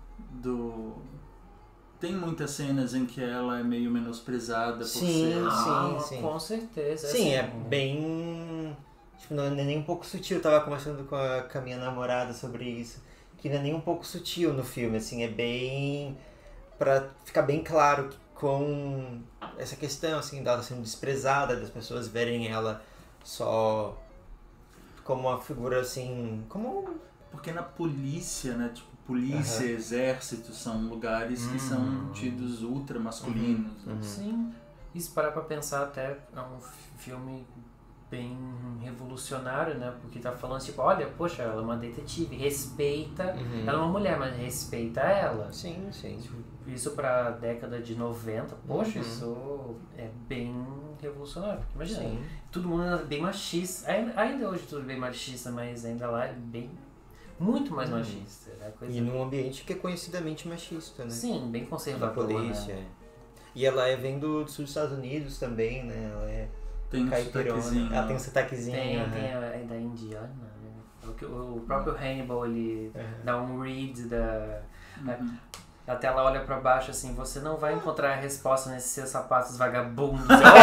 Speaker 1: Tem muitas cenas em que ela é meio menosprezada por ser...
Speaker 2: Sim.
Speaker 3: Com certeza.
Speaker 2: Sim,
Speaker 3: assim,
Speaker 2: é bem... Tipo, não é nem um pouco sutil. Eu tava conversando com a minha namorada sobre isso. Que não é nem um pouco sutil no filme, assim. É bem... Pra ficar bem claro que com essa questão, assim, dela sendo desprezada, das pessoas verem ela só como uma figura, assim...
Speaker 1: Porque na polícia, né? Tipo, polícia, exército são lugares que são tidos ultra masculinos.
Speaker 3: Sim. E se parar pra pensar, até é um filme bem revolucionário, né? Porque tá falando tipo, olha, poxa, ela é uma detetive, respeita, ela é uma mulher, mas respeita ela.
Speaker 2: Sim.
Speaker 3: Isso pra década de 90, poxa, isso é bem revolucionário. Imagina, todo mundo é bem machista, ainda hoje tudo bem machista, mas ainda lá é bem... muito mais machista. Né?
Speaker 2: E num ambiente que é conhecidamente machista, né?
Speaker 3: Sim, bem conservador.
Speaker 2: Da polícia.
Speaker 3: Né?
Speaker 2: E ela vem do sul dos Estados Unidos também, né? Ela
Speaker 1: tem um sotaquezinho.
Speaker 2: Ela tem um sotaquezinho.
Speaker 3: Tem a da indiana. Né? O próprio Hannibal, ele dá um read da... Até ela olha pra baixo assim, você não vai encontrar a resposta nesses seus sapatos vagabundos.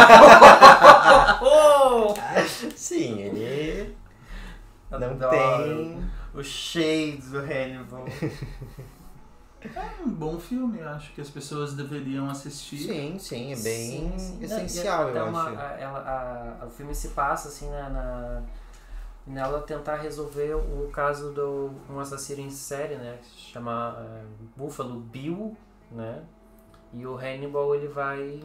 Speaker 2: Sim, ele... Não
Speaker 3: Adoro.
Speaker 2: tem...
Speaker 3: O shades do Hannibal.
Speaker 1: É um bom filme, eu acho que as pessoas deveriam assistir.
Speaker 2: Sim, é bem essencial, eu
Speaker 3: acho. O filme se passa assim nela tentar resolver o caso de um assassino em série, né? Que se chama Buffalo Bill, né? E o Hannibal, ele vai...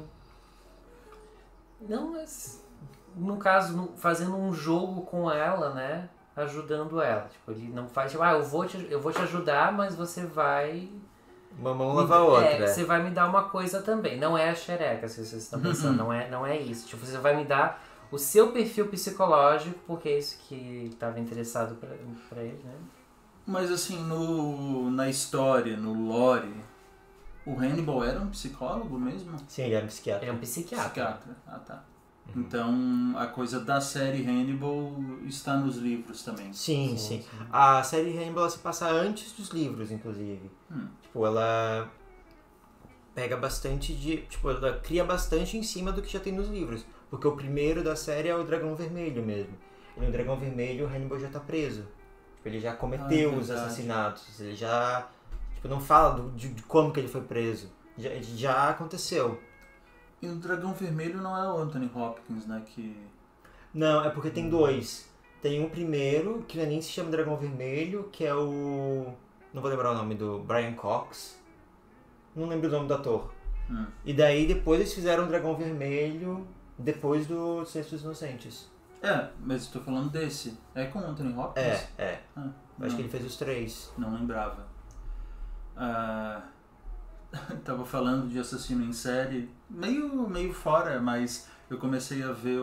Speaker 3: Não, mas... No caso, fazendo um jogo com ela, né? Ajudando ela. Tipo, ele não faz tipo, eu vou te ajudar, mas você vai...
Speaker 2: Uma mão lava a outra.
Speaker 3: Você vai me dar uma coisa também. Não é a xereca, se vocês estão pensando. Não é isso. Tipo, você vai me dar o seu perfil psicológico, porque é isso que estava interessado pra ele, né?
Speaker 1: Mas assim, na história, no lore, o Hannibal era um psicólogo mesmo?
Speaker 2: Sim, ele era um psiquiatra.
Speaker 3: Ele é um psiquiatra.
Speaker 1: Ah, tá. Então, a coisa da série Hannibal está nos livros também.
Speaker 2: Sim. A série Hannibal se passa antes dos livros, inclusive. Tipo, ela pega bastante tipo, ela cria bastante em cima do que já tem nos livros. Porque o primeiro da série é o Dragão Vermelho mesmo. E no Dragão Vermelho o Hannibal já tá preso. Tipo, ele já cometeu os assassinatos. Ele já, tipo, não fala de como que ele foi preso. Já aconteceu.
Speaker 1: E no Dragão Vermelho não é o Anthony Hopkins, né?
Speaker 2: Não, é porque tem dois. Tem um primeiro, que nem se chama Dragão Vermelho, que é o... Não vou lembrar o nome do Brian Cox. Não lembro o nome do ator. E daí depois eles fizeram o Dragão Vermelho depois do Silêncio dos Inocentes.
Speaker 1: Mas eu tô falando desse. É com o Anthony Hopkins?
Speaker 2: Acho que ele fez os 3.
Speaker 1: Não lembrava. Tava falando de assassino em série, meio fora, mas eu comecei a ver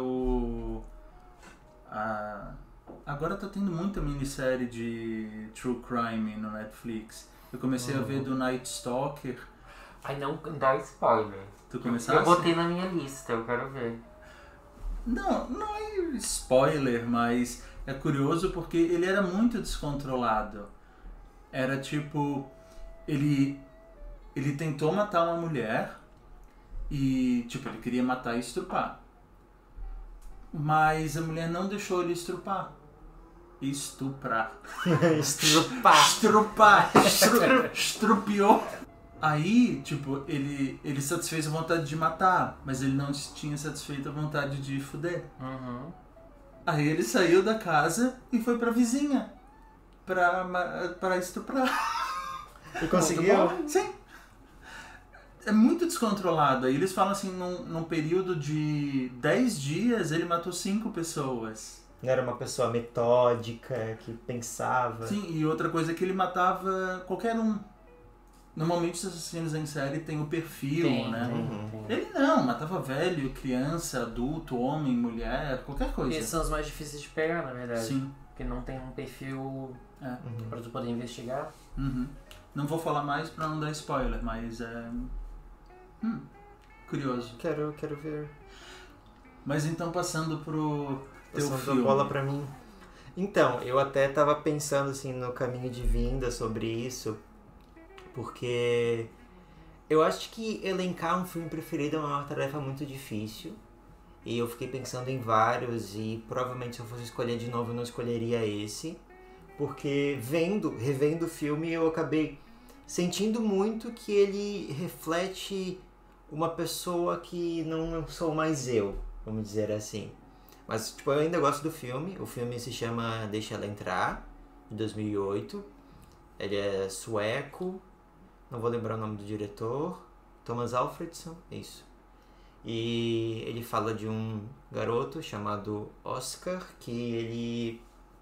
Speaker 1: agora tá tendo muita minissérie de True Crime no Netflix. Eu comecei a ver do Night Stalker.
Speaker 3: Ai, não dá spoiler.
Speaker 1: Tu começaste?
Speaker 3: Eu botei na minha lista, eu quero ver.
Speaker 1: Não é spoiler, mas é curioso porque ele era muito descontrolado. Era tipo... Ele tentou matar uma mulher e, tipo, ele queria matar e estrupar. Mas a mulher não deixou ele estrupar. Estuprar. Estrupiou. Aí, tipo, ele satisfez a vontade de matar, mas ele não tinha satisfeito a vontade de fuder. Aí ele saiu da casa e foi pra vizinha pra estuprar.
Speaker 2: E conseguiu?
Speaker 1: Sim. É muito descontrolado. Aí eles falam assim, num período de 10 dias, ele matou 5 pessoas.
Speaker 2: Não era uma pessoa metódica, que pensava.
Speaker 1: Sim, e outra coisa é que ele matava qualquer um. Normalmente os assassinos em série têm o perfil, né? Ele não, matava velho, criança, adulto, homem, mulher, qualquer coisa.
Speaker 3: Esses são os mais difíceis de pegar, na verdade.
Speaker 1: Sim.
Speaker 3: Porque não tem um perfil pra tu poder investigar.
Speaker 1: Não vou falar mais pra não dar spoiler, mas é... curioso.
Speaker 2: Quero ver.
Speaker 1: Mas então passando pro teu filme.
Speaker 2: A bola pra mim. Então, eu até tava pensando assim no caminho de vinda sobre isso, porque eu acho que elencar um filme preferido é uma tarefa muito difícil. E eu fiquei pensando em vários e provavelmente se eu fosse escolher de novo eu não escolheria esse. Porque revendo o filme eu acabei sentindo muito que ele reflete uma pessoa que não sou mais eu, vamos dizer assim. Mas tipo, eu ainda gosto do filme. O filme se chama Deixa Ela Entrar, de 2008. Ele é sueco, não vou lembrar o nome do diretor. Thomas Alfredson, isso. E ele fala de um garoto chamado Oscar, que ele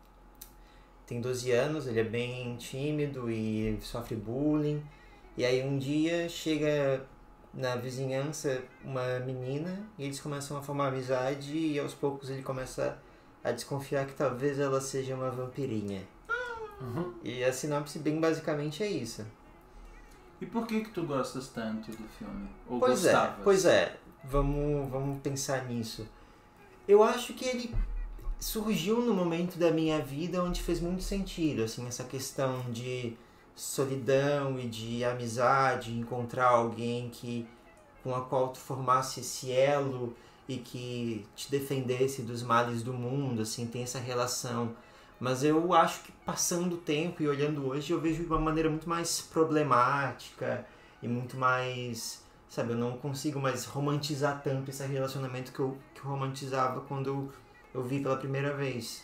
Speaker 2: tem 12 anos, ele é bem tímido e sofre bullying. E aí um dia chega na vizinhança uma menina e eles começam a formar amizade e aos poucos ele começa a desconfiar que talvez ela seja uma vampirinha. E a sinopse bem basicamente é isso.
Speaker 1: E por que tu gostas tanto do filme? Ou
Speaker 2: pois
Speaker 1: gostavas?
Speaker 2: Pois é. Vamos pensar nisso. Eu acho que ele surgiu no momento da minha vida onde fez muito sentido, assim, essa questão de solidão e de amizade, encontrar alguém com a qual tu formasse esse elo e que te defendesse dos males do mundo, assim, tem essa relação. Mas eu acho que passando o tempo e olhando hoje, eu vejo de uma maneira muito mais problemática e muito mais, sabe, eu não consigo mais romantizar tanto esse relacionamento que eu romantizava quando eu vi pela primeira vez.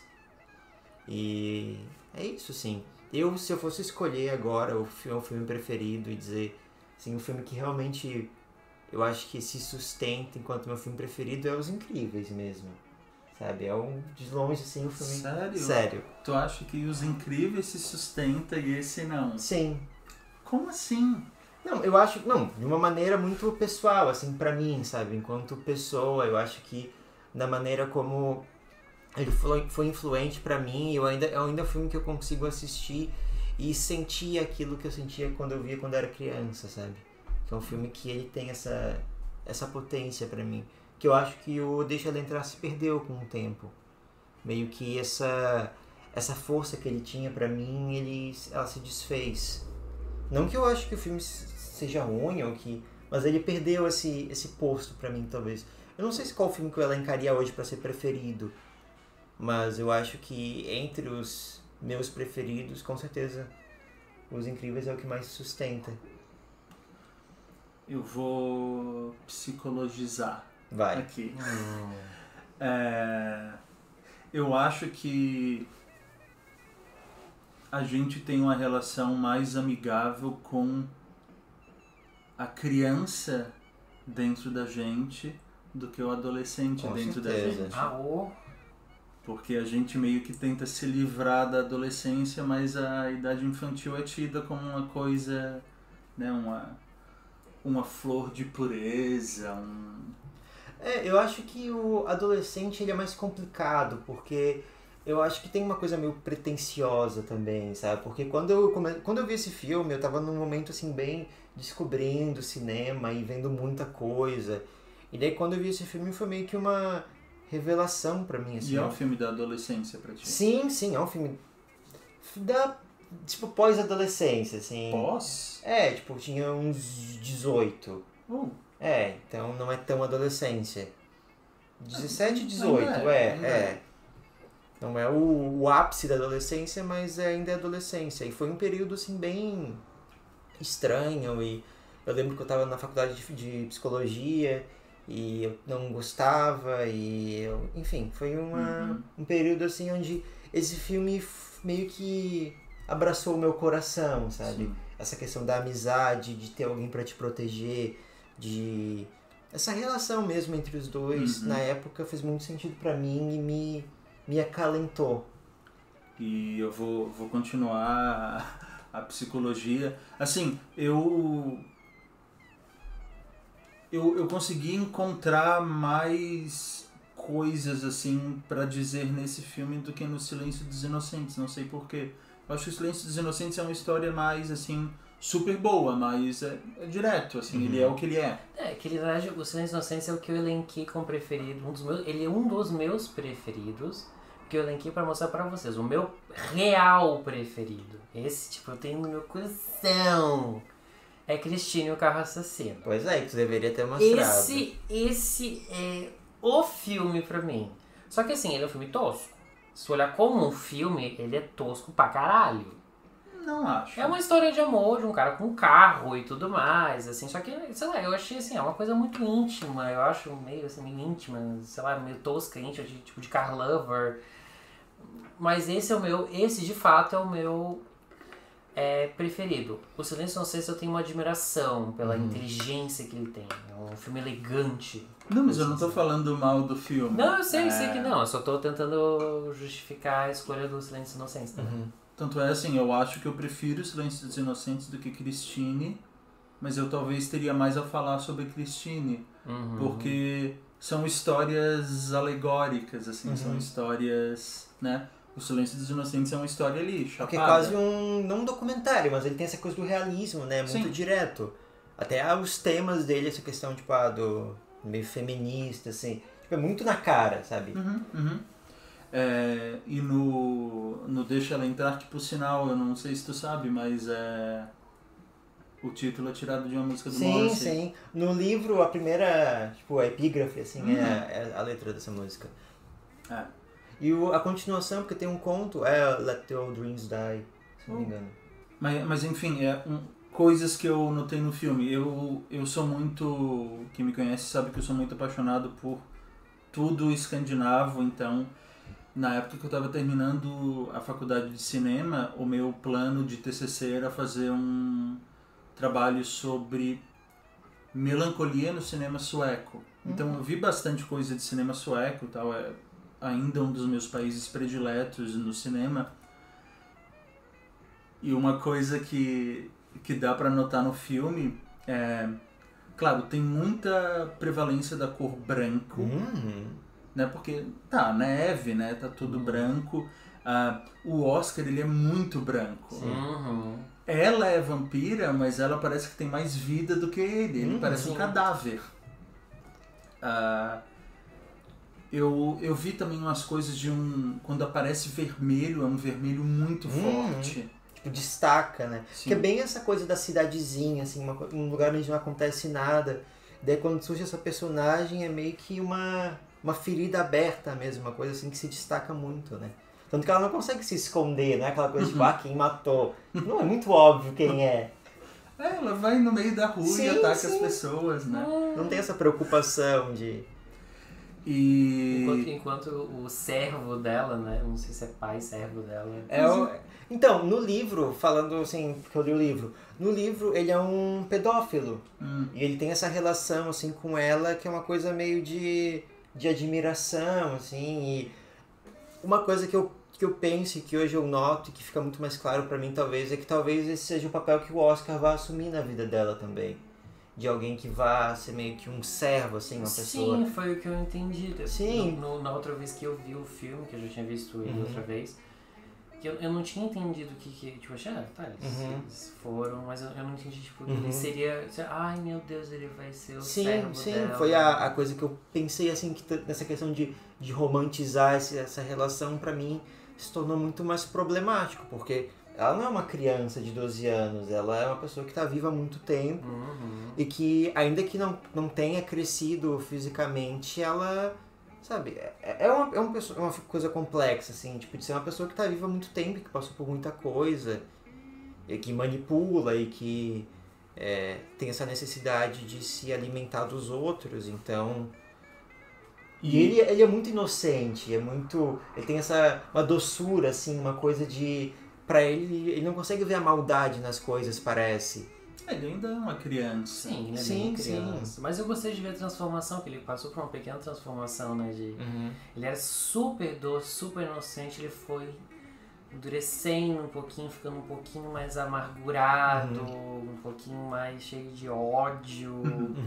Speaker 2: E é isso, sim. Se eu fosse escolher agora o filme preferido e dizer, assim, o filme que realmente eu acho que se sustenta enquanto meu filme preferido é Os Incríveis mesmo. Sabe? É de longe, assim, o filme...
Speaker 1: Sério?
Speaker 2: Sério.
Speaker 1: Tu acha que Os Incríveis se sustenta e esse não?
Speaker 2: Sim.
Speaker 1: Como assim?
Speaker 2: Não, eu acho... Não, de uma maneira muito pessoal, assim, pra mim, sabe? Enquanto pessoa, eu acho que da maneira como ele foi influente pra mim, é ainda um filme que eu consigo assistir e sentir aquilo que eu sentia quando eu via quando era criança, sabe? Que é um filme que ele tem essa potência pra mim. Que eu acho que o Deixa Ela Entrar se perdeu com o tempo. Meio que essa força que ele tinha pra mim, ela se desfez. Não que eu acho que o filme seja ruim ou que Mas ele perdeu esse posto pra mim, talvez. Eu não sei se qual filme que eu elencaria hoje pra ser preferido, mas eu acho que entre os meus preferidos, com certeza, Os Incríveis é o que mais sustenta.
Speaker 1: Eu vou psicologizar.
Speaker 2: Vai.
Speaker 1: Aqui. Eu acho que a gente tem uma relação mais amigável com a criança dentro da gente do que o adolescente
Speaker 2: Com
Speaker 1: dentro
Speaker 2: certeza.
Speaker 1: da gente. Porque a gente meio que tenta se livrar da adolescência, mas a idade infantil é tida como uma coisa, né, uma flor de pureza,
Speaker 2: Eu acho que o adolescente ele é mais complicado, porque eu acho que tem uma coisa meio pretensiosa também, sabe? Porque quando eu vi esse filme, eu tava num momento assim bem descobrindo o cinema e vendo muita coisa. E daí quando eu vi esse filme foi meio que uma revelação pra mim, assim.
Speaker 1: E é um filme da adolescência pra ti?
Speaker 2: Sim, é um filme da, tipo, pós-adolescência, assim.
Speaker 1: Pós?
Speaker 2: Tipo, tinha uns 18. Então não é tão adolescência. 17, 18, Não é o ápice da adolescência, mas ainda é adolescência. E foi um período, assim, bem estranho. E eu lembro que eu tava na faculdade de psicologia e eu não gostava. Enfim, foi um período, assim, onde esse filme meio que abraçou o meu coração, sabe?
Speaker 1: Sim.
Speaker 2: Essa questão da amizade, de ter alguém pra te proteger, de essa relação mesmo entre os dois, na época fez muito sentido pra mim e me acalentou.
Speaker 1: E eu vou continuar a psicologia. Assim, eu consegui encontrar mais coisas assim para dizer nesse filme do que no Silêncio dos Inocentes, não sei porquê. Eu acho que o Silêncio dos Inocentes é uma história mais assim super boa, mas é direto, assim, ele é o que ele é.
Speaker 3: Que ele, o Silêncio dos Inocentes é o que eu elenquei como preferido, ele é um dos meus preferidos, que eu elenquei pra mostrar pra vocês, o meu real preferido, esse tipo, eu tenho no meu coração, é Christine e o Carro Assassino.
Speaker 2: Pois é, que tu deveria ter mostrado.
Speaker 3: Esse é o filme pra mim, só que assim, ele é um filme tosco, se olhar como um filme, ele é tosco pra caralho.
Speaker 1: Não acho.
Speaker 3: É uma história de amor de um cara com um carro e tudo mais, assim, só que, sei lá, eu achei, assim, é uma coisa muito íntima, eu acho meio, assim, meio íntima, sei lá, meio tosca, íntima, tipo de car lover, mas esse de fato é o meu preferido. O Silêncio dos Inocentes eu tenho uma admiração pela inteligência que ele tem, é um filme elegante.
Speaker 1: Não, mas eu não tô falando mal do filme.
Speaker 3: Não, eu sei que não, eu só tô tentando justificar a escolha do Silêncio dos Inocentes também.
Speaker 1: Tanto é assim, eu acho que eu prefiro Silêncio dos Inocentes do que Christine, mas eu talvez teria mais a falar sobre Christine, porque são histórias alegóricas, assim, são histórias, né? O Silêncio dos Inocentes é uma história ali, chapada.
Speaker 2: Porque é quase não um documentário, mas ele tem essa coisa do realismo, né? Muito direto. Até os temas dele, essa questão, tipo, do meio feminista, assim, tipo, é muito na cara, sabe?
Speaker 1: E no Deixa Ela Entrar, que por sinal, eu não sei se tu sabe, mas o título é tirado de uma música do Morrissey.
Speaker 2: Sim. No livro, a primeira, tipo, a epígrafe, assim, é a letra dessa música. E a continuação, porque tem um conto, Let the Old Dreams Die, se não me engano.
Speaker 1: Mas enfim, coisas que eu notei no filme. Eu sou muito... Quem me conhece sabe que eu sou muito apaixonado por tudo escandinavo, então... Na época que eu estava terminando a faculdade de cinema, o meu plano de TCC era fazer um trabalho sobre melancolia no cinema sueco. Então eu vi bastante coisa de cinema sueco, tal, é ainda um dos meus países prediletos no cinema. E uma coisa que dá para notar no filme é, claro, tem muita prevalência da cor branco. Né, porque tá neve, né, tá tudo branco. O Oscar, ele é muito branco. Ela é vampira, mas ela parece que tem mais vida do que ele parece um cadáver. Eu vi também umas coisas de quando aparece vermelho, é um vermelho muito forte.
Speaker 2: tipo, destaca, né?
Speaker 1: Sim.
Speaker 2: Que é bem essa coisa da cidadezinha, assim, um lugar onde não acontece nada. Daí quando surge essa personagem é meio que uma ferida aberta mesmo, uma coisa assim que se destaca muito, né? Tanto que ela não consegue se esconder, né? Aquela coisa tipo, quem matou. Não é muito óbvio quem é.
Speaker 1: Ela vai no meio da rua e ataca as pessoas, né?
Speaker 2: Não tem essa preocupação de...
Speaker 3: Enquanto o servo dela, né? Não sei se é pai servo dela.
Speaker 2: Então, no livro, falando assim, porque eu li o livro, no livro ele é um pedófilo. E ele tem essa relação assim com ela que é uma coisa meio de admiração, assim. E uma coisa que eu penso e que hoje eu noto e que fica muito mais claro pra mim, talvez, é que talvez esse seja o papel que o Oscar vai assumir na vida dela também. De alguém que vá ser meio que um servo, assim, uma pessoa...
Speaker 3: Sim, foi o que eu entendi.
Speaker 2: Sim.
Speaker 3: Na outra vez que eu vi o filme, que eu já tinha visto ele outra vez, que eu não tinha entendido o que tipo, eles foram, mas eu não entendi, tipo, ele seria... Ai, meu Deus, ele vai ser o servo dela.
Speaker 2: Sim, foi a coisa que eu pensei, assim, que nessa questão de romantizar essa relação, pra mim, se tornou muito mais problemático, porque... Ela não é uma criança de 12 anos, ela é uma pessoa que está viva há muito tempo e que, ainda que não tenha crescido fisicamente, ela, sabe, é uma coisa complexa, assim, tipo, de ser uma pessoa que está viva há muito tempo, que passou por muita coisa, e que manipula e que tem essa necessidade de se alimentar dos outros, então... E ele é muito inocente, ele tem uma doçura, assim, uma coisa de... Pra ele não consegue ver a maldade nas coisas, parece.
Speaker 1: Ele ainda é uma criança.
Speaker 3: Sim, ele é bem criança. Mas eu gostei de ver a transformação, que ele passou por uma pequena transformação, né? Ele era super doce, super inocente, ele foi endurecendo um pouquinho, ficando um pouquinho mais amargurado, um pouquinho mais cheio de ódio.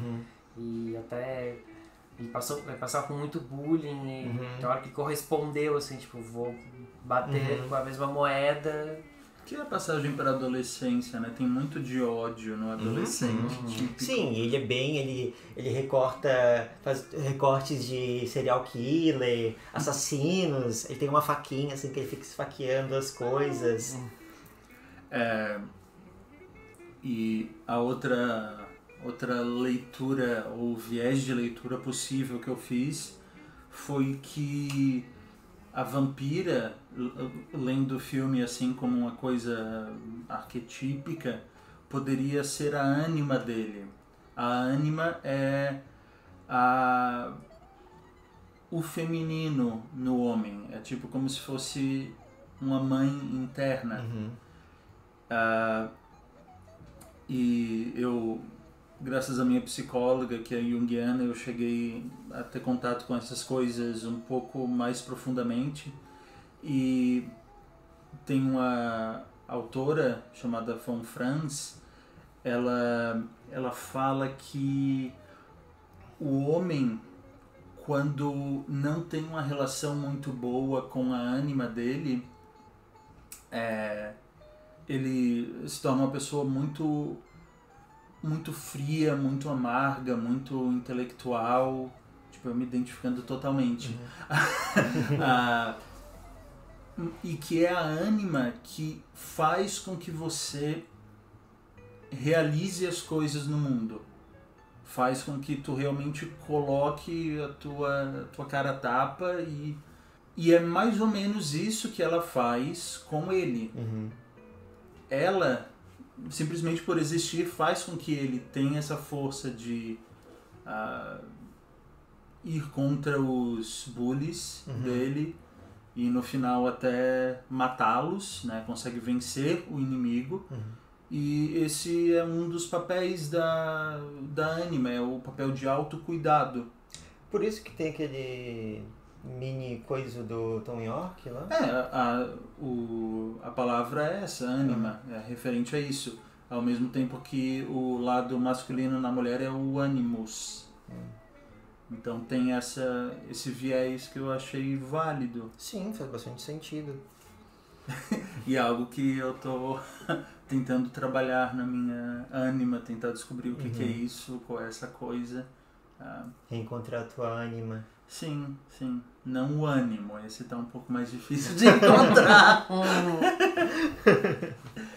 Speaker 3: E até... Ele passava com muito bullying e tem hora que correspondeu, assim, tipo, vou bater com a mesma moeda.
Speaker 1: Que é a passagem para a adolescência, né? Tem muito de ódio no adolescente. Típico.
Speaker 2: Sim, ele recorta, faz recortes de serial killer, assassinos, ele tem uma faquinha, assim, que ele fica esfaqueando as coisas.
Speaker 1: E a outra leitura ou viés de leitura possível que eu fiz foi que a vampira, lendo o filme assim como uma coisa arquetípica, poderia ser a ânima dele. A ânima é o feminino no homem, é tipo como se fosse uma mãe interna. E eu, graças à minha psicóloga, que é junguiana, eu cheguei a ter contato com essas coisas um pouco mais profundamente. E tem uma autora chamada Von Franz, ela fala que o homem, quando não tem uma relação muito boa com a ânima dele, ele se torna uma pessoa muito fria, muito amarga, muito intelectual, tipo, eu me identificando totalmente. E que é a ânima que faz com que você realize as coisas no mundo. Faz com que tu realmente coloque a tua cara a tapa e é mais ou menos isso que ela faz com ele. Ela, simplesmente por existir, faz com que ele tenha essa força de ir contra os bullies dele e no final até matá-los, né? Consegue vencer o inimigo. E esse é um dos papéis da ânima, é o papel de autocuidado.
Speaker 2: Por isso que tem aquele mini coisa do Tom York lá?
Speaker 1: A palavra é essa, ânima, é referente a isso. Ao mesmo tempo que o lado masculino na mulher é o animus. Então tem esse viés que eu achei válido.
Speaker 2: Sim, faz bastante sentido.
Speaker 1: E é algo que eu tô tentando trabalhar na minha ânima, tentar descobrir o que é isso, qual é essa coisa.
Speaker 2: Reencontrar a tua ânima.
Speaker 1: Sim. Não o ânimo, esse tá um pouco mais difícil de encontrar.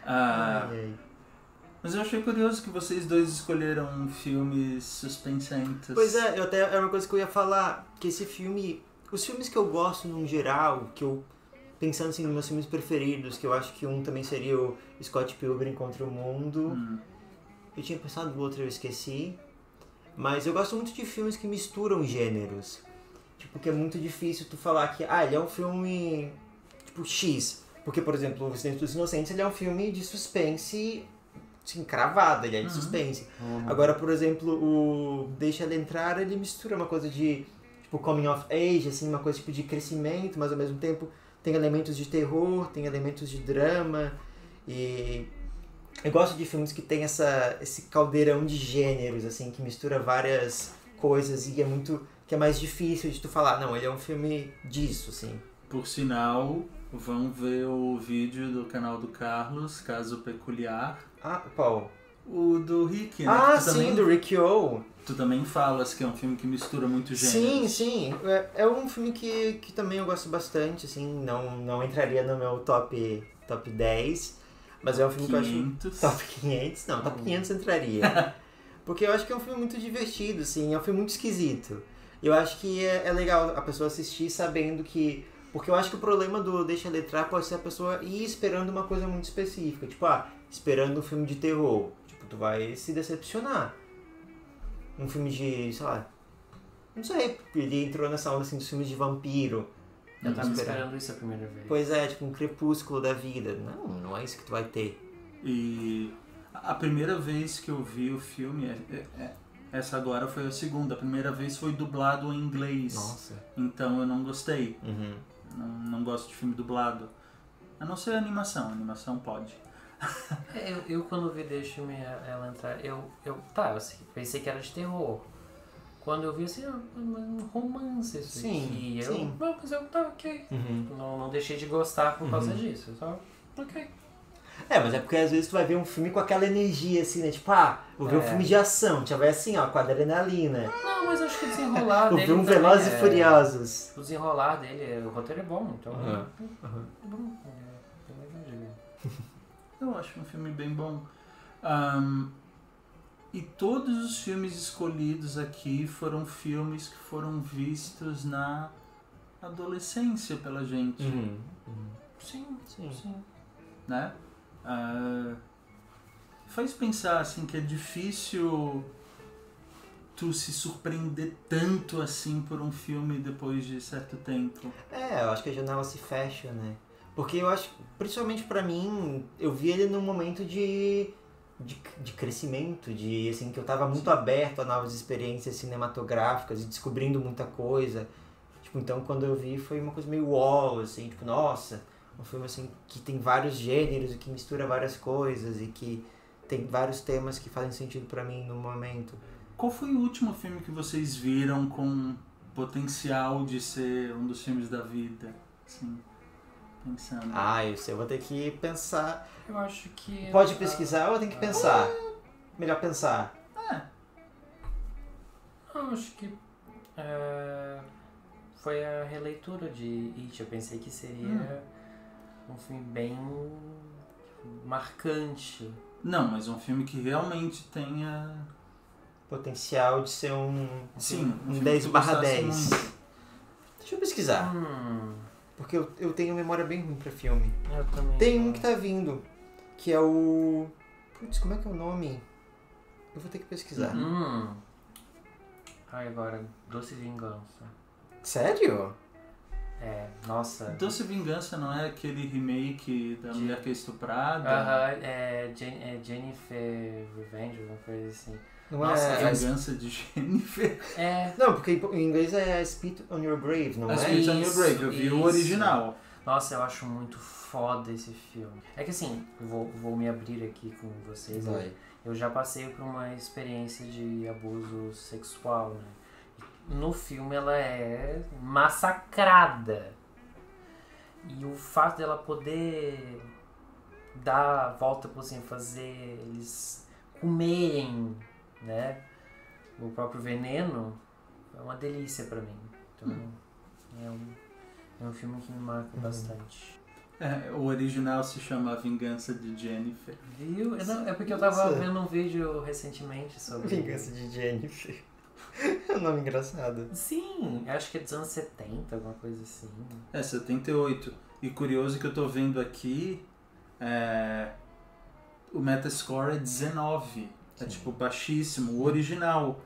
Speaker 1: Mas eu achei curioso que vocês dois escolheram filmes suspensentos.
Speaker 2: Pois é, era uma coisa que eu ia falar, que esse filme... Os filmes que eu gosto, no geral, que eu... Pensando assim nos meus filmes preferidos, que eu acho que um também seria o Scott Pilgrim contra o Mundo. Eu tinha pensado no outro, eu esqueci. Mas eu gosto muito de filmes que misturam gêneros. Tipo, que é muito difícil tu falar que, ele é um filme, tipo, X. Porque, por exemplo, O Silêncio dos Inocentes, ele é um filme de suspense, assim, cravado, ele é de suspense. Agora, por exemplo, o Deixa Ela Entrar, ele mistura uma coisa de, tipo, coming of age, assim, uma coisa tipo de crescimento, mas ao mesmo tempo tem elementos de terror, tem elementos de drama. E eu gosto de filmes que tem esse caldeirão de gêneros, assim, que mistura várias coisas e que é mais difícil de tu falar, não, ele é um filme disso, assim.
Speaker 1: Por sinal, vão ver o vídeo do canal do Carlos, Caso Peculiar.
Speaker 2: Qual?
Speaker 1: O do Rick, né?
Speaker 2: Sim, do Rick O.
Speaker 1: Tu também falas que é um filme que mistura muito gêneros.
Speaker 2: Sim. É um filme que também eu gosto bastante, assim, não entraria no meu top 10, mas é um filme
Speaker 1: 500.
Speaker 2: Que eu acho... Top 500? Não, top 500 entraria. Porque eu acho que é um filme muito divertido, assim, é um filme muito esquisito. Eu acho que é legal a pessoa assistir sabendo que... Porque eu acho que o problema do Deixa Ela Entrar pode ser a pessoa ir esperando uma coisa muito específica. Tipo, esperando um filme de terror. Tipo, tu vai se decepcionar. Um filme de, sei lá... Não sei, ele entrou nessa onda assim dos filmes de vampiro.
Speaker 3: Eu tava esperando isso a primeira vez.
Speaker 2: Pois é, tipo um crepúsculo da vida. Não é isso que tu vai ter.
Speaker 1: E a primeira vez que eu vi o filme... Essa agora foi a segunda. A primeira vez foi dublado em inglês.
Speaker 2: Nossa.
Speaker 1: Então eu não gostei. Não gosto de filme dublado. A não ser animação. Animação pode.
Speaker 3: Eu quando vi Deixa Ela Entrar, eu pensei que era de terror. Quando eu vi assim, um romance isso aqui.
Speaker 2: Sim.
Speaker 3: Mas eu tava ok. Não deixei de gostar por causa disso. Só, ok.
Speaker 2: Mas é porque às vezes tu vai ver um filme com aquela energia assim, né? Tipo, vou ver um filme de ação, já vai assim, com adrenalina.
Speaker 3: Não, mas acho que o desenrolar dele...
Speaker 2: Vou ver um Velozes e Furiosos.
Speaker 3: O desenrolar dele, o roteiro é bom, então...
Speaker 1: Eu acho um filme bem bom. E todos os filmes escolhidos aqui foram filmes que foram vistos na adolescência pela gente.
Speaker 3: Sim.
Speaker 1: Né? Faz pensar assim que é difícil tu se surpreender tanto assim por um filme depois de certo tempo.
Speaker 2: Eu acho que a janela se fecha, né? Porque eu acho, principalmente pra mim, eu vi ele num momento de crescimento, assim, que eu tava muito aberto a novas experiências cinematográficas e descobrindo muita coisa. Tipo, então quando eu vi foi uma coisa meio wow, assim, tipo, nossa... Um filme assim que tem vários gêneros e que mistura várias coisas e que tem vários temas que fazem sentido pra mim no momento.
Speaker 1: Qual foi o último filme que vocês viram com potencial de ser um dos filmes da vida? Assim, pensando.
Speaker 2: Isso eu vou ter que pensar.
Speaker 3: Eu acho que...
Speaker 2: Pode pesquisar ou eu tenho que pensar? Melhor pensar.
Speaker 3: Eu acho que foi a releitura de It. Eu pensei que seria... um filme bem marcante.
Speaker 1: Não, mas um filme que realmente tenha...
Speaker 2: potencial de ser um 10/10. Deixa eu pesquisar. Porque eu tenho memória bem ruim pra filme.
Speaker 3: Eu também.
Speaker 2: Tem um que tá vindo, que é o... Putz, como é que é o nome? Eu vou ter que pesquisar.
Speaker 3: Agora, Doce Vingança.
Speaker 2: Sério?
Speaker 3: Nossa.
Speaker 1: Doce Vingança não é aquele remake da mulher que é estuprada?
Speaker 3: Jennifer Revenge, uma coisa assim.
Speaker 1: Nossa, a Vingança de Jennifer.
Speaker 2: Não, porque em inglês é Spit on Your Grave, não é?
Speaker 1: Spit on Your Grave, eu vi o original.
Speaker 3: Nossa, eu acho muito foda esse filme. É que assim, vou me abrir aqui com vocês. Eu já passei por uma experiência de abuso sexual, né? No filme ela é massacrada. E o fato dela poder dar a volta por cima, fazer eles comerem, né, o próprio veneno, é uma delícia pra mim. Então é um filme que me marca bastante.
Speaker 1: O original se chama A Vingança de Jennifer.
Speaker 3: Viu? É porque eu tava vendo um vídeo recentemente sobre...
Speaker 2: Vingança de Jennifer. É um nome engraçado.
Speaker 3: Sim, acho que é dos anos 70, alguma coisa assim.
Speaker 1: 78. E curioso que eu tô vendo aqui, o Metascore é 19. Sim. É tipo baixíssimo. O original.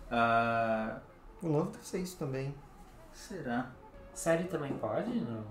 Speaker 2: O novo deve ser isso também.
Speaker 1: Será?
Speaker 3: Série também pode? Não.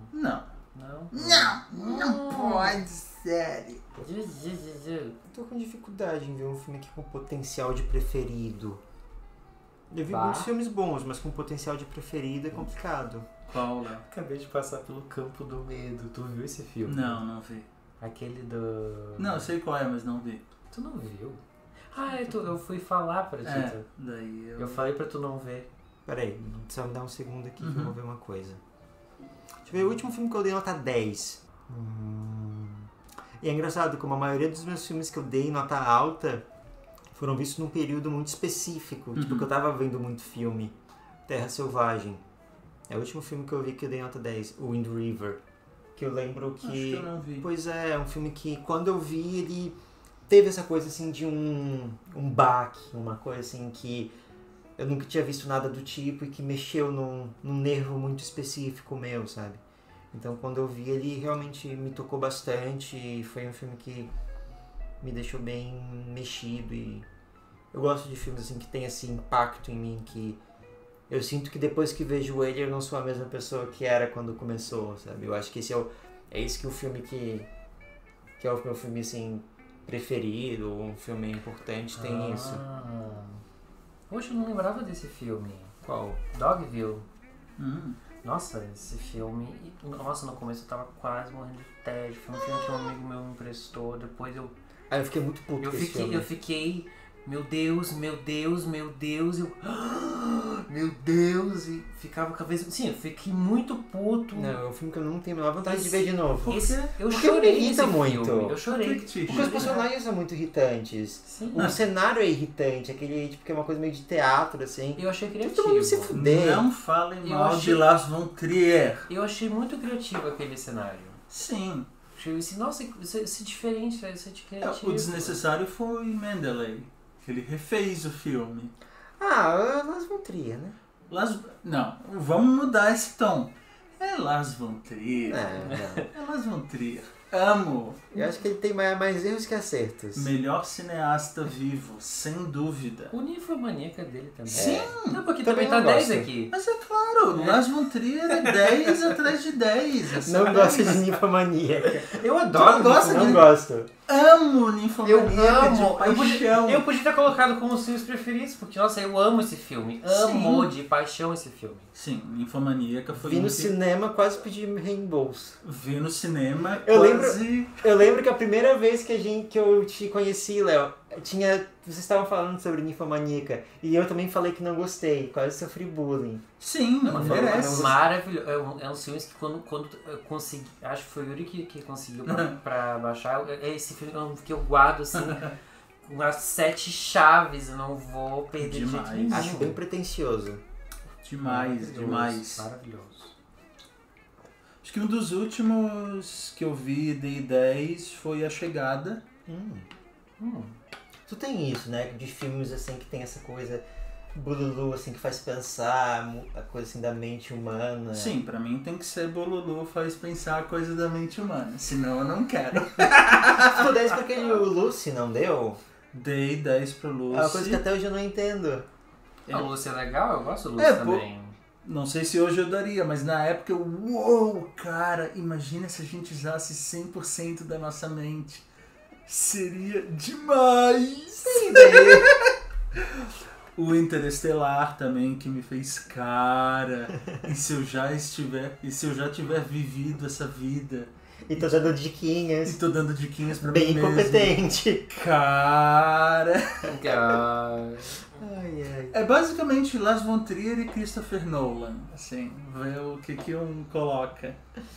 Speaker 2: Não pode, série. Eu tô com dificuldade em ver um filme aqui com potencial de preferido. Eu vi muitos filmes bons, mas com potencial de preferido é complicado.
Speaker 1: Qual, Léo?
Speaker 3: Acabei de passar pelo Campo do Medo. Tu viu esse filme?
Speaker 1: Não vi.
Speaker 3: Aquele do...
Speaker 1: Não, eu sei qual é, mas não vi.
Speaker 3: Tu não viu? Eu fui falar pra ti.
Speaker 1: Daí
Speaker 3: eu falei pra tu não ver.
Speaker 2: Peraí, só me dá um segundo aqui que eu vou ver uma coisa. Deixa eu ver, o último filme que eu dei nota 10. E é engraçado, como a maioria dos meus filmes que eu dei nota alta foram vistos num período muito específico. Tipo, que eu tava vendo muito filme. Terra Selvagem. É o último filme que eu vi que eu dei nota 10. O Wind River. Que eu lembro que...
Speaker 1: Acho que eu não vi.
Speaker 2: Pois é um filme que quando eu vi ele teve essa coisa assim de um baque. Uma coisa assim que eu nunca tinha visto nada do tipo e que mexeu num nervo muito específico meu, sabe? Então quando eu vi ele realmente me tocou bastante e foi um filme que me deixou bem mexido e eu gosto de filmes assim que tem esse impacto em mim, que eu sinto que depois que vejo ele eu não sou a mesma pessoa que era quando começou, sabe? Eu acho que esse é isso que o filme que é o meu filme assim preferido, um filme importante tem isso.
Speaker 3: Poxa, eu não lembrava desse filme.
Speaker 2: Qual?
Speaker 3: Dogville. Nossa, esse filme... Nossa, no começo eu tava quase morrendo de tédio. Foi um filme que um amigo meu me emprestou. Depois eu...
Speaker 2: eu fiquei muito puto com esse filme.
Speaker 3: Eu fiquei... Meu Deus. Eu... Meu Deus. E ficava cada vez... Sim, eu fiquei muito puto.
Speaker 2: Não, é um filme que eu não tenho a menor vontade de ver de novo.
Speaker 3: Eu chorei nesse
Speaker 2: muito.
Speaker 3: filme. Eu chorei.
Speaker 2: Porque os personagens são muito irritantes.
Speaker 3: Sim.
Speaker 2: O cenário é irritante. Aquele tipo que é uma coisa meio de teatro, assim.
Speaker 3: Eu achei criativo.
Speaker 2: Todo mundo se fuder.
Speaker 1: Não falem mal de Lars von Trier.
Speaker 3: Eu achei muito criativo aquele cenário.
Speaker 1: Sim.
Speaker 3: Eu achei assim, nossa, isso é diferente, isso é de criativo.
Speaker 1: O desnecessário foi Mendeley. Ele refez o filme.
Speaker 2: Lars von Trier, né?
Speaker 1: Não, vamos mudar esse tom. É Lars von Trier.
Speaker 2: Não.
Speaker 1: É Lars von Trier. Amo.
Speaker 2: Eu acho que ele tem mais erros que acertos.
Speaker 1: Melhor cineasta vivo, sem dúvida.
Speaker 3: O Ninfomaníaca dele também.
Speaker 1: Sim.
Speaker 3: Não, porque também tá 10 aqui.
Speaker 1: Mas é claro, Lars von Trier é 10 atrás de 10. Assim,
Speaker 2: não gosto de Ninfomaníaca.
Speaker 3: Eu adoro.
Speaker 2: Não gosto.
Speaker 1: Amo Ninfomaníaca de paixão.
Speaker 3: Eu podia ter colocado como os filmes preferidos, porque, nossa, eu amo esse filme. Amo de paixão esse filme.
Speaker 1: Sim, Ninfomaníaca foi...
Speaker 2: Vi no cinema, quase pedi reembolso.
Speaker 1: Vi no cinema,
Speaker 2: Eu lembro que a primeira vez que eu te conheci, Léo, vocês estavam falando sobre Ninfomaníaca e eu também falei que não gostei, quase sofri bullying.
Speaker 1: Sim, não merece.
Speaker 3: Maravilhoso. É um filme que quando eu consegui, acho que foi o Yuri que conseguiu pra baixar, esse filme que eu guardo assim, com as 7 chaves, eu não vou perder de jeito nenhum.
Speaker 2: Acho bem pretencioso.
Speaker 1: Demais.
Speaker 3: Maravilhoso.
Speaker 1: Acho que um dos últimos que eu vi de 10 foi A Chegada.
Speaker 2: Tu tem isso, né? De filmes assim que tem essa coisa bululu, assim, que faz pensar a coisa assim da mente humana.
Speaker 1: Sim, pra mim tem que ser bululu, faz pensar a coisa da mente humana. Senão eu não quero.
Speaker 2: Tu 10 pra aquele Lucy, não deu?
Speaker 1: Dei 10 pro Lucy.
Speaker 2: É uma coisa que até hoje eu não entendo.
Speaker 3: O Lucy é legal, eu gosto do Lucy também.
Speaker 1: Não sei se hoje eu daria, mas na época uou, cara, imagina se a gente usasse 100% da nossa mente. Seria demais!
Speaker 2: Sim, daí.
Speaker 1: O Interestelar também, que me fez cara. E se eu já tiver vivido essa vida.
Speaker 2: E tô dando diquinhas.
Speaker 1: Pra
Speaker 2: bem
Speaker 1: mim mesmo.
Speaker 2: Bem incompetente.
Speaker 1: Cara.
Speaker 2: Ai.
Speaker 1: É basicamente Lars von Trier e Christopher Nolan. Assim, ver o que um coloca.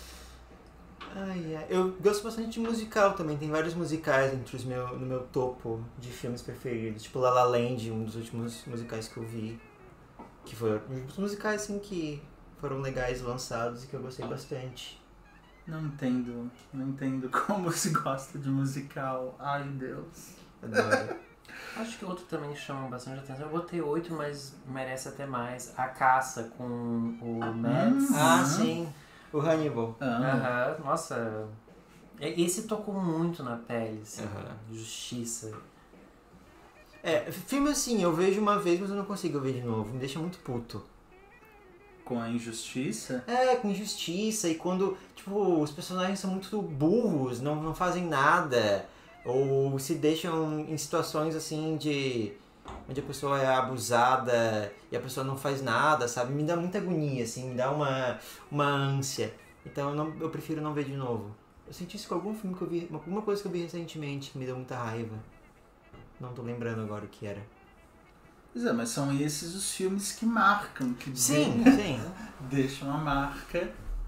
Speaker 2: Eu gosto bastante de musical também. Tem vários musicais no meu topo de filmes preferidos. Tipo La La Land, um dos últimos musicais que eu vi. Que foram os musicais assim que foram legais lançados e que eu gostei bastante.
Speaker 1: Não entendo como se gosta de musical. Ai, Deus.
Speaker 2: Adoro.
Speaker 3: Acho que outro também chama bastante atenção. Eu botei 8, mas merece até mais. A Caça com o Mads.
Speaker 2: Ah, sim. O Hannibal.
Speaker 3: Nossa. Esse tocou muito na pele, assim. Justiça.
Speaker 2: Filme assim, eu vejo uma vez, mas eu não consigo ver de novo. Me deixa muito puto.
Speaker 1: Com a injustiça?
Speaker 2: Com injustiça. E quando, tipo, os personagens são muito burros, não fazem nada. Ou se deixam em situações assim de... onde a pessoa é abusada e a pessoa não faz nada, sabe? Me dá muita agonia, assim, me dá uma ânsia. Então eu prefiro não ver de novo. Eu senti isso com algum filme que eu vi, alguma coisa que eu vi recentemente que me deu muita raiva. Não tô lembrando agora o que era.
Speaker 1: Pois é, mas são esses os filmes que marcam, que
Speaker 2: sim.
Speaker 1: deixam a marca.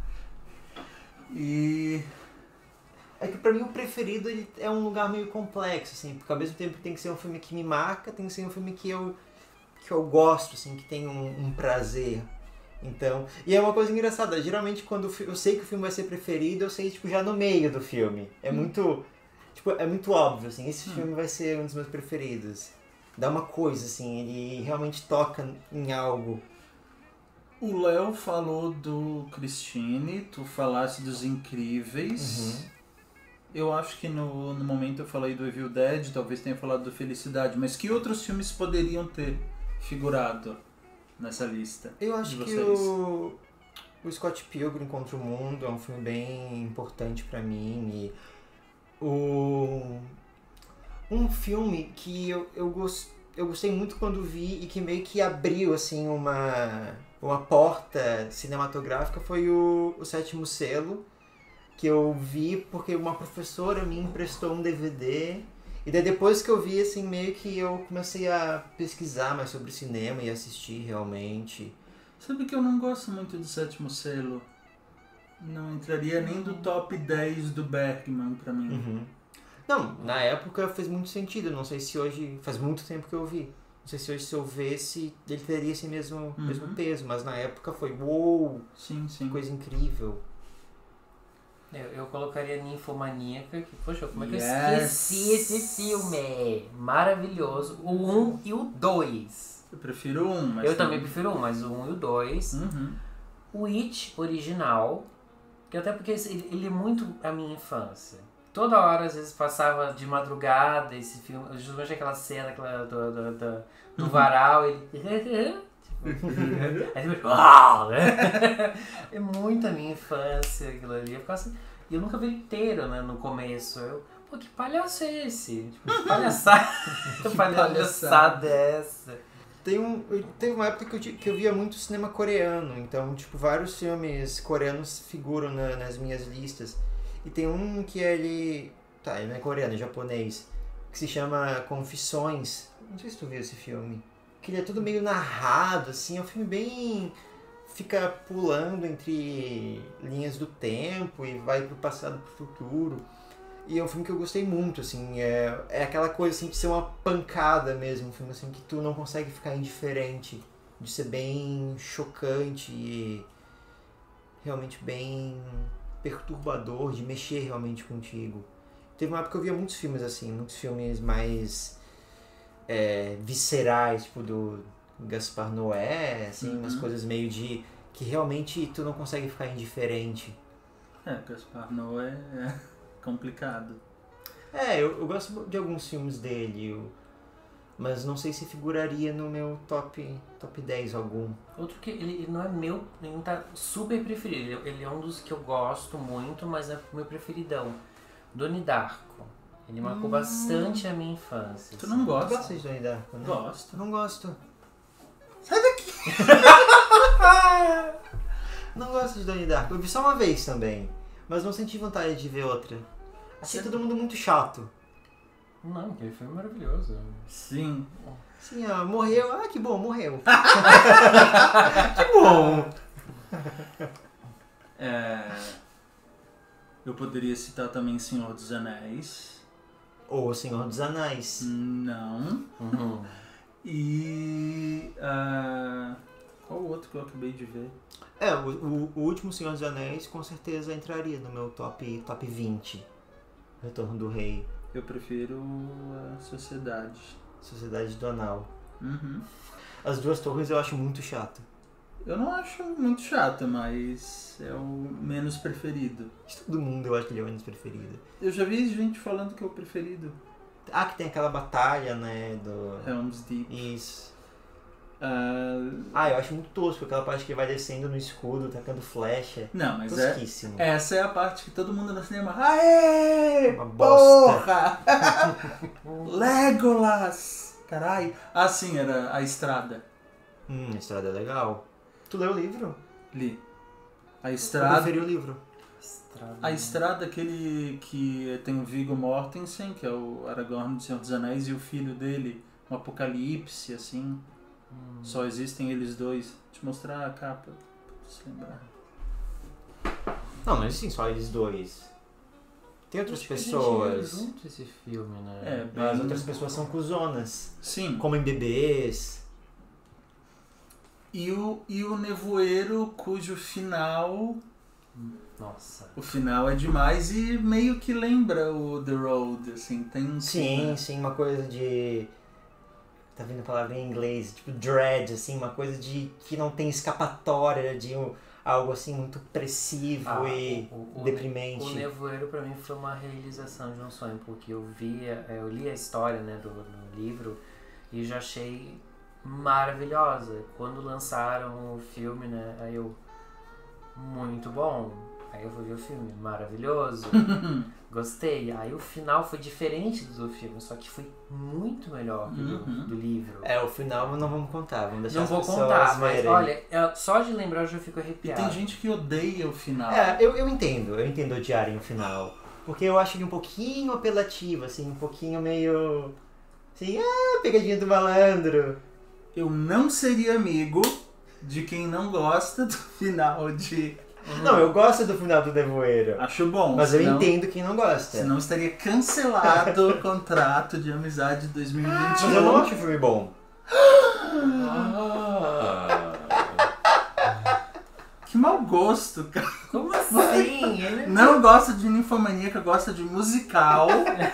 Speaker 1: E...
Speaker 2: é que pra mim o preferido ele é um lugar meio complexo, assim, porque ao mesmo tempo tem que ser um filme que me marca, tem que ser um filme que eu gosto, assim, que tem um prazer. Então, e é uma coisa engraçada, geralmente quando eu sei que o filme vai ser preferido, eu sei, tipo, já no meio do filme. É muito óbvio, assim, esse filme vai ser um dos meus preferidos. Dá uma coisa, assim, ele realmente toca em algo.
Speaker 1: O Léo falou do Christine, tu falaste dos Incríveis. Eu acho que no momento eu falei do Evil Dead, talvez tenha falado do Felicidade, mas que outros filmes poderiam ter figurado nessa lista?
Speaker 2: Eu acho que o Scott Pilgrim contra o Mundo é um filme bem importante pra mim. E um filme que eu gostei muito quando vi e que meio que abriu assim uma porta cinematográfica foi o Sétimo Selo, que eu vi porque uma professora me emprestou um DVD. E daí depois que eu vi, assim, meio que eu comecei a pesquisar mais sobre cinema e assistir realmente.
Speaker 1: Sabe que eu não gosto muito do Sétimo Selo? Não entraria nem do top 10 do Bergman pra mim.
Speaker 2: Não, na época fez muito sentido. Não sei se hoje... faz muito tempo que eu vi. Não sei se hoje, se eu visse, ele teria esse mesmo peso. Mas na época foi, uou!
Speaker 1: Sim.
Speaker 2: Coisa incrível.
Speaker 3: Eu colocaria Ninfomaníaca, que, poxa, como é que eu esqueci esse filme? Maravilhoso. O 1 e o 2.
Speaker 1: Eu prefiro o 1, mas...
Speaker 3: eu também prefiro o 1, mas o 1 e o 2. O It original, que até porque ele é muito a minha infância. Toda hora, às vezes, passava de madrugada esse filme, justamente aquela cena do varal, ele... Aí você uau, né? É muito a minha infância aquilo ali. Eu nunca vi inteiro, né, no começo. Pô, que palhaço é esse? Tipo, que palhaçada. Que palhaçada é essa?
Speaker 2: Teve uma época que eu via muito cinema coreano. Então, tipo, vários filmes coreanos figuram nas minhas listas. E tem um que ele não é coreano, é japonês, que se chama Confissões. Não sei se tu viu esse filme. Que ele é tudo meio narrado, assim, é um filme bem... fica pulando entre linhas do tempo e vai pro passado, pro futuro. E é um filme que eu gostei muito, assim, é aquela coisa, assim, de ser uma pancada mesmo, um filme, assim, que tu não consegue ficar indiferente, de ser bem chocante e realmente bem perturbador, de mexer realmente contigo. Teve uma época que eu via muitos filmes, assim, muitos filmes mais... viscerais, tipo do Gaspar Noé, assim, umas coisas meio de... que realmente tu não consegue ficar indiferente.
Speaker 1: Gaspar Noé é complicado.
Speaker 2: Eu gosto de alguns filmes dele, mas não sei se figuraria no meu top 10 algum.
Speaker 3: Outro que ele não é meu, ele não tá super preferido, ele é um dos que eu gosto muito, mas é o meu preferidão. Donnie Darko. Ele marcou bastante a minha infância.
Speaker 1: Tu não gosta?
Speaker 2: Tu gosta de Donnie Darko, né?
Speaker 1: Gosto.
Speaker 2: Não gosto.
Speaker 1: Sai daqui!
Speaker 2: Não gosto de Donnie Darko. Eu vi só uma vez também, mas não senti vontade de ver outra. Achei todo mundo muito chato.
Speaker 3: Não, aquele filme é maravilhoso.
Speaker 1: Sim.
Speaker 2: Sim, morreu. Ah, que bom, morreu. Que bom.
Speaker 1: Eu poderia citar também Senhor dos Anéis.
Speaker 2: Ou O Senhor dos Anéis.
Speaker 1: Não. E... qual o outro que eu acabei de ver?
Speaker 2: O último Senhor dos Anéis com certeza entraria no meu top 20. Retorno do Rei.
Speaker 1: Eu prefiro a Sociedade.
Speaker 2: Sociedade do Anel.
Speaker 1: Uhum.
Speaker 2: As Duas Torres eu acho muito chato.
Speaker 1: Eu não acho muito chata, mas é o menos preferido.
Speaker 2: De todo mundo eu acho que ele é o menos preferido.
Speaker 1: Eu já vi gente falando que é o preferido.
Speaker 2: Ah, que tem aquela batalha, né, do...
Speaker 1: Helm's Deep.
Speaker 2: Isso. Eu acho muito tosco aquela parte que ele vai descendo no escudo, tacando flecha.
Speaker 1: Não, mas
Speaker 2: tosquíssimo.
Speaker 1: Essa é a parte que todo mundo no cinema... Aê!
Speaker 2: Uma bosta.
Speaker 1: Porra! Legolas! Caralho. Ah, sim, era A Estrada.
Speaker 2: A Estrada é legal. Tu leu o livro?
Speaker 1: Li. A
Speaker 2: Eu
Speaker 1: Estrada...
Speaker 2: preferi o livro.
Speaker 1: A Estrada, aquele que tem o Viggo Mortensen, que é o Aragorn do Senhor dos Anéis, e o filho dele, um apocalipse, assim... Só existem eles dois. Vou te mostrar a capa, pra se lembrar.
Speaker 2: Não, mas sim, só eles dois. Tem outras pessoas.
Speaker 3: Junto esse filme, né?
Speaker 2: Mas as outras pessoas são cuzonas.
Speaker 1: Sim.
Speaker 2: Comem bebês.
Speaker 1: E o Nevoeiro, cujo final...
Speaker 3: Nossa.
Speaker 1: O final é demais e meio que lembra o The Road, assim. Tem um...
Speaker 2: Sim, uma coisa de... Tá vendo a palavra em inglês? Tipo dread, assim, uma coisa de que não tem escapatória, de algo assim muito opressivo e deprimente.
Speaker 3: O Nevoeiro pra mim foi uma realização de um sonho, porque eu li a história, né, do livro e já achei maravilhosa. Quando lançaram o filme, né, aí eu... Muito bom. Aí eu fui ver o filme, maravilhoso. Gostei. Aí o final foi diferente do filme, só que foi muito melhor que do livro.
Speaker 2: O final não vamos contar, vamos deixar
Speaker 3: não
Speaker 2: as
Speaker 3: vou
Speaker 2: pessoas
Speaker 3: contar, mas
Speaker 2: verem.
Speaker 3: olha, só de lembrar eu já fico arrepiado.
Speaker 1: E tem gente que odeia o final.
Speaker 2: Eu entendo odiarem o final. Porque eu acho ele um pouquinho apelativo, assim, um pouquinho meio... Assim, pegadinha do malandro.
Speaker 1: Eu não seria amigo de quem não gosta do final de...
Speaker 2: Não, eu gosto do final do Nevoeiro.
Speaker 1: Acho bom.
Speaker 2: Mas senão, eu entendo quem não gosta.
Speaker 1: Senão estaria cancelado o contrato de amizade de 2021.
Speaker 2: Mas eu não acho o filme bom.
Speaker 1: Que mau gosto, cara.
Speaker 3: Como assim?
Speaker 1: Não gosta de Ninfomaníaca, gosta de musical.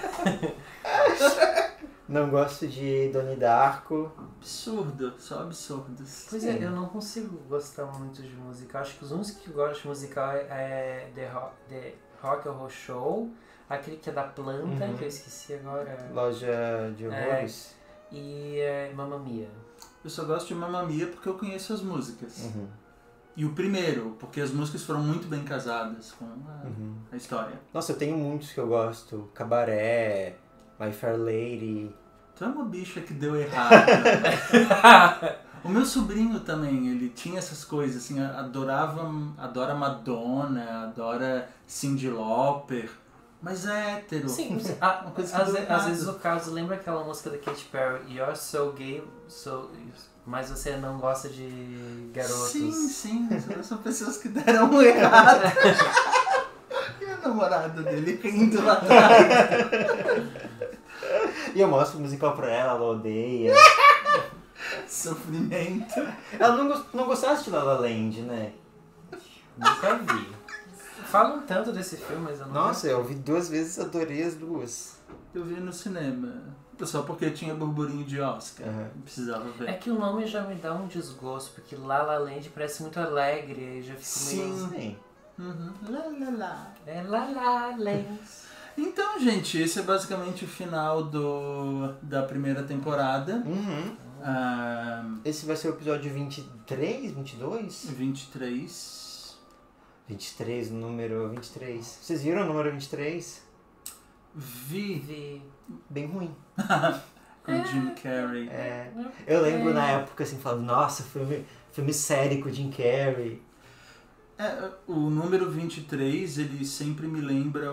Speaker 2: Não gosto de Donnie Darko.
Speaker 1: Absurdo, só absurdos.
Speaker 3: Pois é, eu não consigo gostar muito de musical. Acho que os únicos que eu gosto de musical é The Rock Horror Show, aquele que é da planta, que eu esqueci agora.
Speaker 2: Loja de horrores.
Speaker 3: E Mamma Mia.
Speaker 1: Eu só gosto de Mamma Mia porque eu conheço as músicas. E o primeiro, porque as músicas foram muito bem casadas com a história.
Speaker 2: Nossa, eu tenho muitos que eu gosto. Cabaré, My Fair Lady.
Speaker 1: Tu é uma bicha que deu errado. O meu sobrinho também, ele tinha essas coisas, assim, adora Madonna, adora Cyndi Lauper, mas é hétero.
Speaker 3: Sim,
Speaker 1: uma coisa que
Speaker 3: às vezes o caso, lembra aquela música da Katy Perry, You're So Gay, mas você não gosta de garotos.
Speaker 1: Sim, são pessoas que deram errado. E o namorado dele rindo lá atrás.
Speaker 2: E eu mostro o musical pra ela odeia.
Speaker 1: Sofrimento.
Speaker 2: Ela não gostasse de La La Land, né?
Speaker 3: Nunca vi. Falam tanto desse filme, mas eu não
Speaker 2: Nossa, eu vi 2 vezes, adorei as 2.
Speaker 1: Eu vi no cinema. Só porque tinha burburinho de Oscar. Não precisava ver.
Speaker 3: É que o nome já me dá um desgosto, porque La La Land parece muito alegre, e já fico meio...
Speaker 2: Sim.
Speaker 1: La La La.
Speaker 3: É La La Land.
Speaker 1: Então, gente, esse é basicamente o final da primeira temporada.
Speaker 2: Esse vai ser o episódio 23, 22?
Speaker 1: 23.
Speaker 2: 23, número 23. Vocês viram o número 23?
Speaker 1: Vi.
Speaker 2: Bem ruim.
Speaker 1: Com Jim Carrey.
Speaker 2: Eu lembro na época, assim, falando, nossa, filme sério com o Jim Carrey.
Speaker 1: O número 23, ele sempre me lembra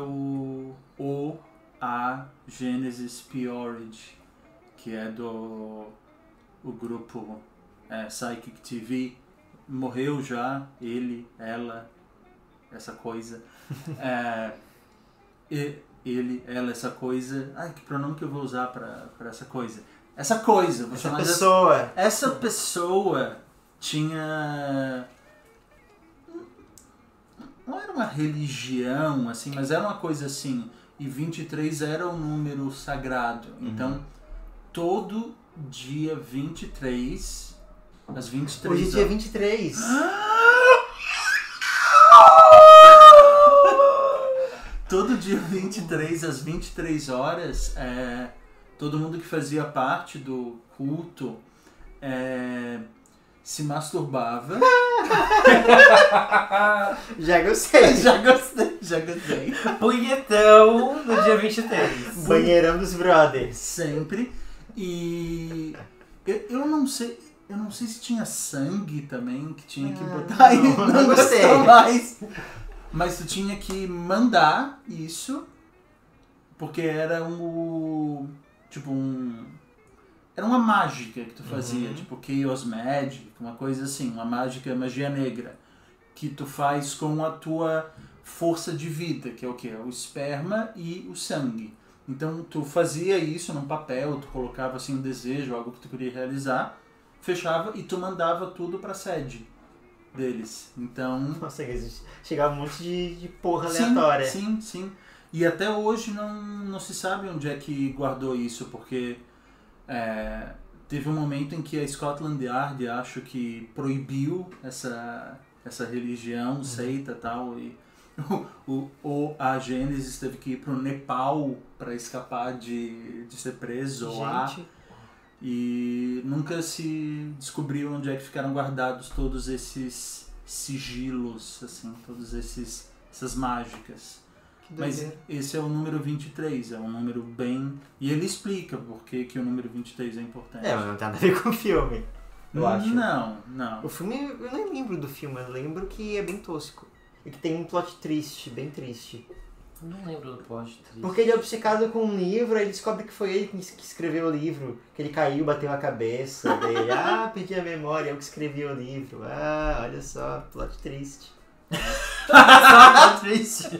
Speaker 1: a Genesis P-Orridge, que é do grupo Psychic TV. Morreu já, ele, ela, essa coisa. Ele, ela, essa coisa. Ai, que pronome que eu vou usar pra essa coisa? Essa coisa, vou chamar
Speaker 2: pessoa.
Speaker 1: Essa pessoa tinha religião, assim, mas era uma coisa assim, e 23 era o número sagrado. Então, todo dia 23, às 23
Speaker 2: hoje é dia 23.
Speaker 1: Todo dia 23, às 23 horas, todo mundo que fazia parte do culto se masturbava.
Speaker 2: Já gostei.
Speaker 1: Já gostei.
Speaker 3: Punhetão no dia 23.
Speaker 2: Banheirão dos brothers.
Speaker 1: Sempre. E eu não sei se tinha sangue também, que tinha que botar aí. Não
Speaker 2: gostei.
Speaker 1: Mais. Mas tu tinha que mandar isso, porque era era uma mágica que tu fazia, tipo Chaos Magic, uma coisa assim, uma magia negra, que tu faz com a tua força de vida, que é o quê? O esperma e o sangue. Então tu fazia isso num papel, tu colocava assim um desejo, algo que tu queria realizar, fechava e tu mandava tudo pra sede deles. Então...
Speaker 2: Nossa, chegava um monte de porra aleatória.
Speaker 1: Sim. E até hoje não se sabe onde é que guardou isso, porque teve um momento em que a Scotland Yard, acho que proibiu essa religião, seita e tal, e a Gênesis teve que ir pro Nepal para escapar de ser preso. E nunca se descobriu onde é que ficaram guardados todos esses sigilos, assim, todas essas mágicas. Mas esse é o número 23, é um número bem... E ele explica por que o número 23 é importante.
Speaker 2: Mas não tem nada a ver com o filme, eu acho.
Speaker 1: Não.
Speaker 2: O filme, eu nem lembro do filme, eu lembro que é bem tosco. E que tem um plot triste, bem triste.
Speaker 3: Eu não lembro do plot triste.
Speaker 2: Porque ele é obcecado com um livro, aí ele descobre que foi ele que escreveu o livro. Que ele caiu, bateu a cabeça dele. Perdi a memória, eu que escrevi o livro. Olha só, plot triste.
Speaker 1: Plot triste.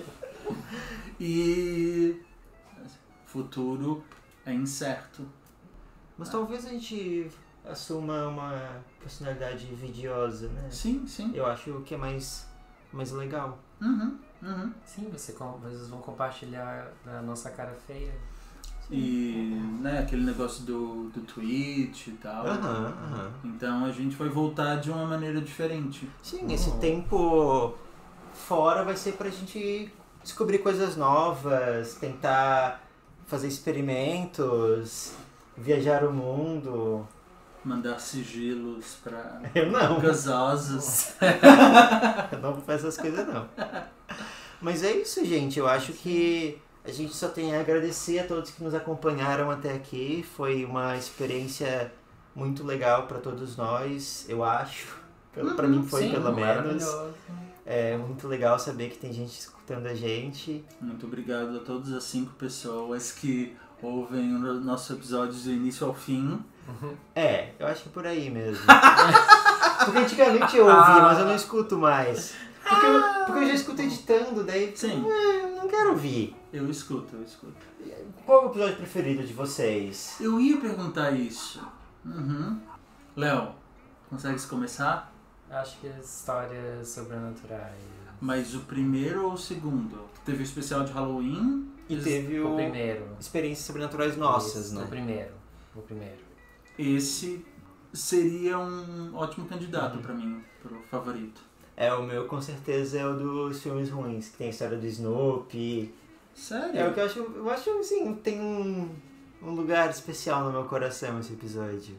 Speaker 1: E... futuro é incerto.
Speaker 2: Mas talvez a gente assuma uma personalidade vidiosa, né?
Speaker 1: Sim.
Speaker 2: Eu acho que é mais legal.
Speaker 3: Sim, vocês vão compartilhar a nossa cara feia.
Speaker 1: E aquele negócio do tweet e tal. Então a gente vai voltar de uma maneira diferente.
Speaker 2: Sim, esse tempo fora vai ser pra gente descobrir coisas novas, tentar fazer experimentos, viajar o mundo.
Speaker 1: Mandar sigilos pra
Speaker 2: gasosos. Eu não vou fazer essas coisas, não. Mas é isso, gente. Eu acho que a gente só tem a agradecer a todos que nos acompanharam até aqui. Foi uma experiência muito legal para todos nós, eu acho. Para mim foi, pelo menos. É muito legal saber que tem gente escutando a gente.
Speaker 1: Muito obrigado a todas as 5 pessoas que ouvem o nosso episódio do início ao fim.
Speaker 2: Eu acho que é por aí mesmo. Porque antigamente eu ouvia, mas eu não escuto mais. Porque eu já escuto editando, daí não quero ouvir.
Speaker 1: Eu escuto.
Speaker 2: Qual é o episódio preferido de vocês?
Speaker 1: Eu ia perguntar isso. Léo, consegue começar?
Speaker 3: Acho que as histórias sobrenaturais.
Speaker 1: Mas o primeiro ou o segundo? Teve o especial de Halloween?
Speaker 2: E teve
Speaker 3: o primeiro.
Speaker 2: Experiências sobrenaturais nossas,
Speaker 3: isso,
Speaker 2: né?
Speaker 3: O primeiro.
Speaker 1: Esse seria um ótimo candidato pra mim, pro favorito.
Speaker 2: O meu com certeza é o dos filmes ruins, que tem a história do Snoopy.
Speaker 1: Sério?
Speaker 2: É o que eu acho assim, tem um lugar especial no meu coração esse episódio.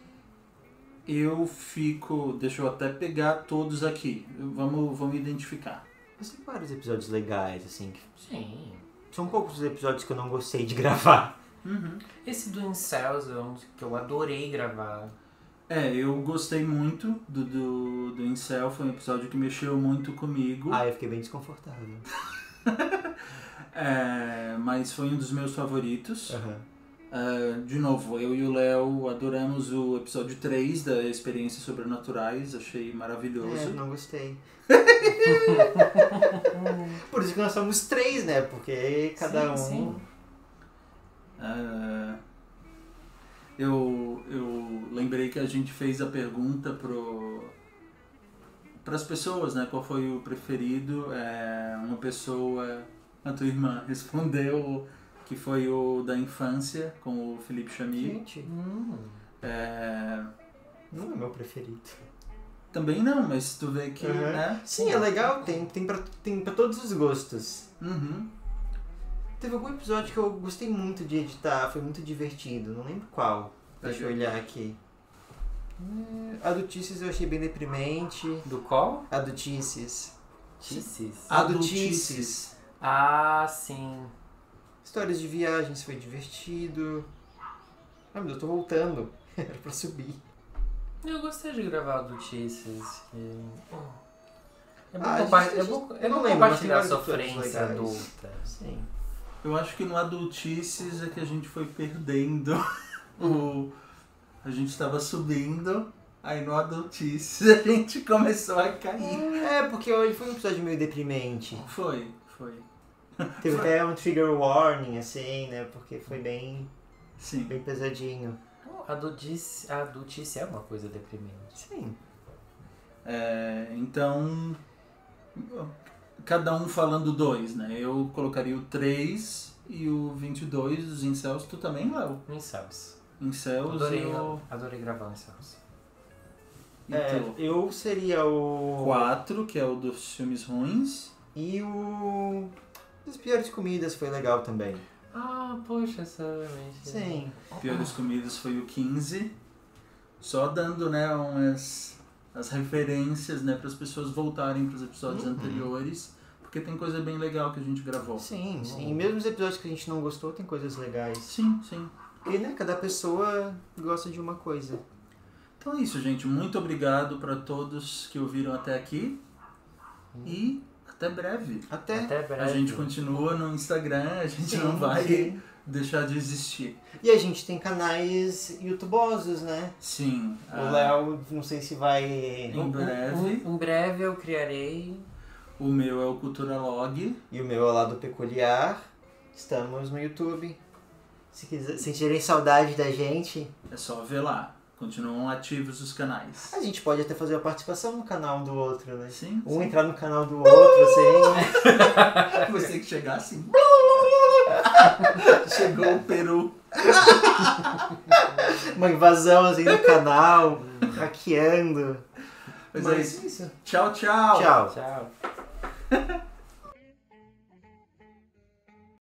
Speaker 1: Deixa eu até pegar todos aqui, vamos identificar.
Speaker 2: Mas tem vários episódios legais, assim.
Speaker 3: Sim.
Speaker 2: São poucos os episódios que eu não gostei de gravar.
Speaker 3: Esse do Incels é um que eu adorei gravar.
Speaker 1: Eu gostei muito do Incel, foi um episódio que mexeu muito comigo.
Speaker 2: Eu fiquei bem desconfortável.
Speaker 1: Mas foi um dos meus favoritos. De novo, eu e o Léo adoramos o episódio 3 da Experiências Sobrenaturais, achei maravilhoso.
Speaker 2: Não gostei. Por isso que nós somos 3, né? Porque cada um...
Speaker 3: Sim.
Speaker 1: Eu lembrei que a gente fez a pergunta para as pessoas, né, qual foi o preferido, uma pessoa, a tua irmã, respondeu que foi o da infância, com o Felipe Chamy.
Speaker 2: Gente, não é meu preferido.
Speaker 1: Também não, mas tu vê que, né?
Speaker 2: Sim, é legal, tem pra todos os gostos.
Speaker 1: Uhum.
Speaker 2: Teve algum episódio que eu gostei muito de editar, foi muito divertido, não lembro qual. Deixa eu olhar aqui. Adultices eu achei bem deprimente.
Speaker 3: Do qual?
Speaker 2: Adultices.
Speaker 1: Adultices.
Speaker 3: Ah, sim.
Speaker 2: Histórias de viagens foi divertido. Ah, meu Deus, eu tô voltando. Era pra subir.
Speaker 3: Eu gostei de gravar Adultices. É bom,
Speaker 2: eu não lembro,
Speaker 3: compartilhar a
Speaker 2: mas tem
Speaker 3: sofrência
Speaker 2: vários
Speaker 3: adulta.
Speaker 2: Sim.
Speaker 1: Eu acho que no Adultices é que a gente foi perdendo a gente estava subindo, aí no Adultices a gente começou a cair.
Speaker 2: Porque hoje foi um episódio meio deprimente.
Speaker 1: Foi.
Speaker 2: Teve até um trigger warning, assim, né? Porque foi bem pesadinho.
Speaker 3: A adultice é uma coisa deprimente.
Speaker 2: Sim.
Speaker 1: Então, cada um falando 2, né? Eu colocaria o 3 e o 22, os Incels. Tu também, Léo?
Speaker 3: Incels.
Speaker 1: Incels
Speaker 3: Adorei gravar Incels.
Speaker 2: Eu seria o...
Speaker 1: 4, que é o dos filmes ruins.
Speaker 2: E o... Das piores comidas foi legal também.
Speaker 3: Ah, poxa, sinceramente.
Speaker 2: Sim.
Speaker 1: Piores comidas foi o 15. Só dando, né, as referências, né, para as pessoas voltarem para os episódios anteriores. Porque tem coisa bem legal que a gente gravou.
Speaker 2: Sim. E mesmo os episódios que a gente não gostou, tem coisas legais.
Speaker 1: Sim.
Speaker 2: E, né, cada pessoa gosta de uma coisa.
Speaker 1: Então é isso, gente. Muito obrigado para todos que ouviram até aqui. E até breve.
Speaker 2: Até breve.
Speaker 1: A gente continua no Instagram, a gente não vai deixar de existir.
Speaker 2: E a gente tem canais youtubosos, né?
Speaker 1: Sim.
Speaker 2: O Léo, não sei se vai...
Speaker 1: Em breve.
Speaker 3: Em breve eu criarei...
Speaker 1: O meu é o Cultura Log.
Speaker 2: E o meu é o Lado Peculiar. Estamos no YouTube. Se quiser sentirem saudade da gente...
Speaker 1: É só ver lá. Continuam ativos os canais.
Speaker 2: A gente pode até fazer uma participação no canal do outro, né?
Speaker 1: Sim.
Speaker 2: Entrar no canal do outro, assim...
Speaker 1: Você que chegar assim... Chegou o Peru.
Speaker 2: Uma invasão, assim, no canal. Hackeando.
Speaker 1: Mas é isso. Tchau.
Speaker 2: Tchau.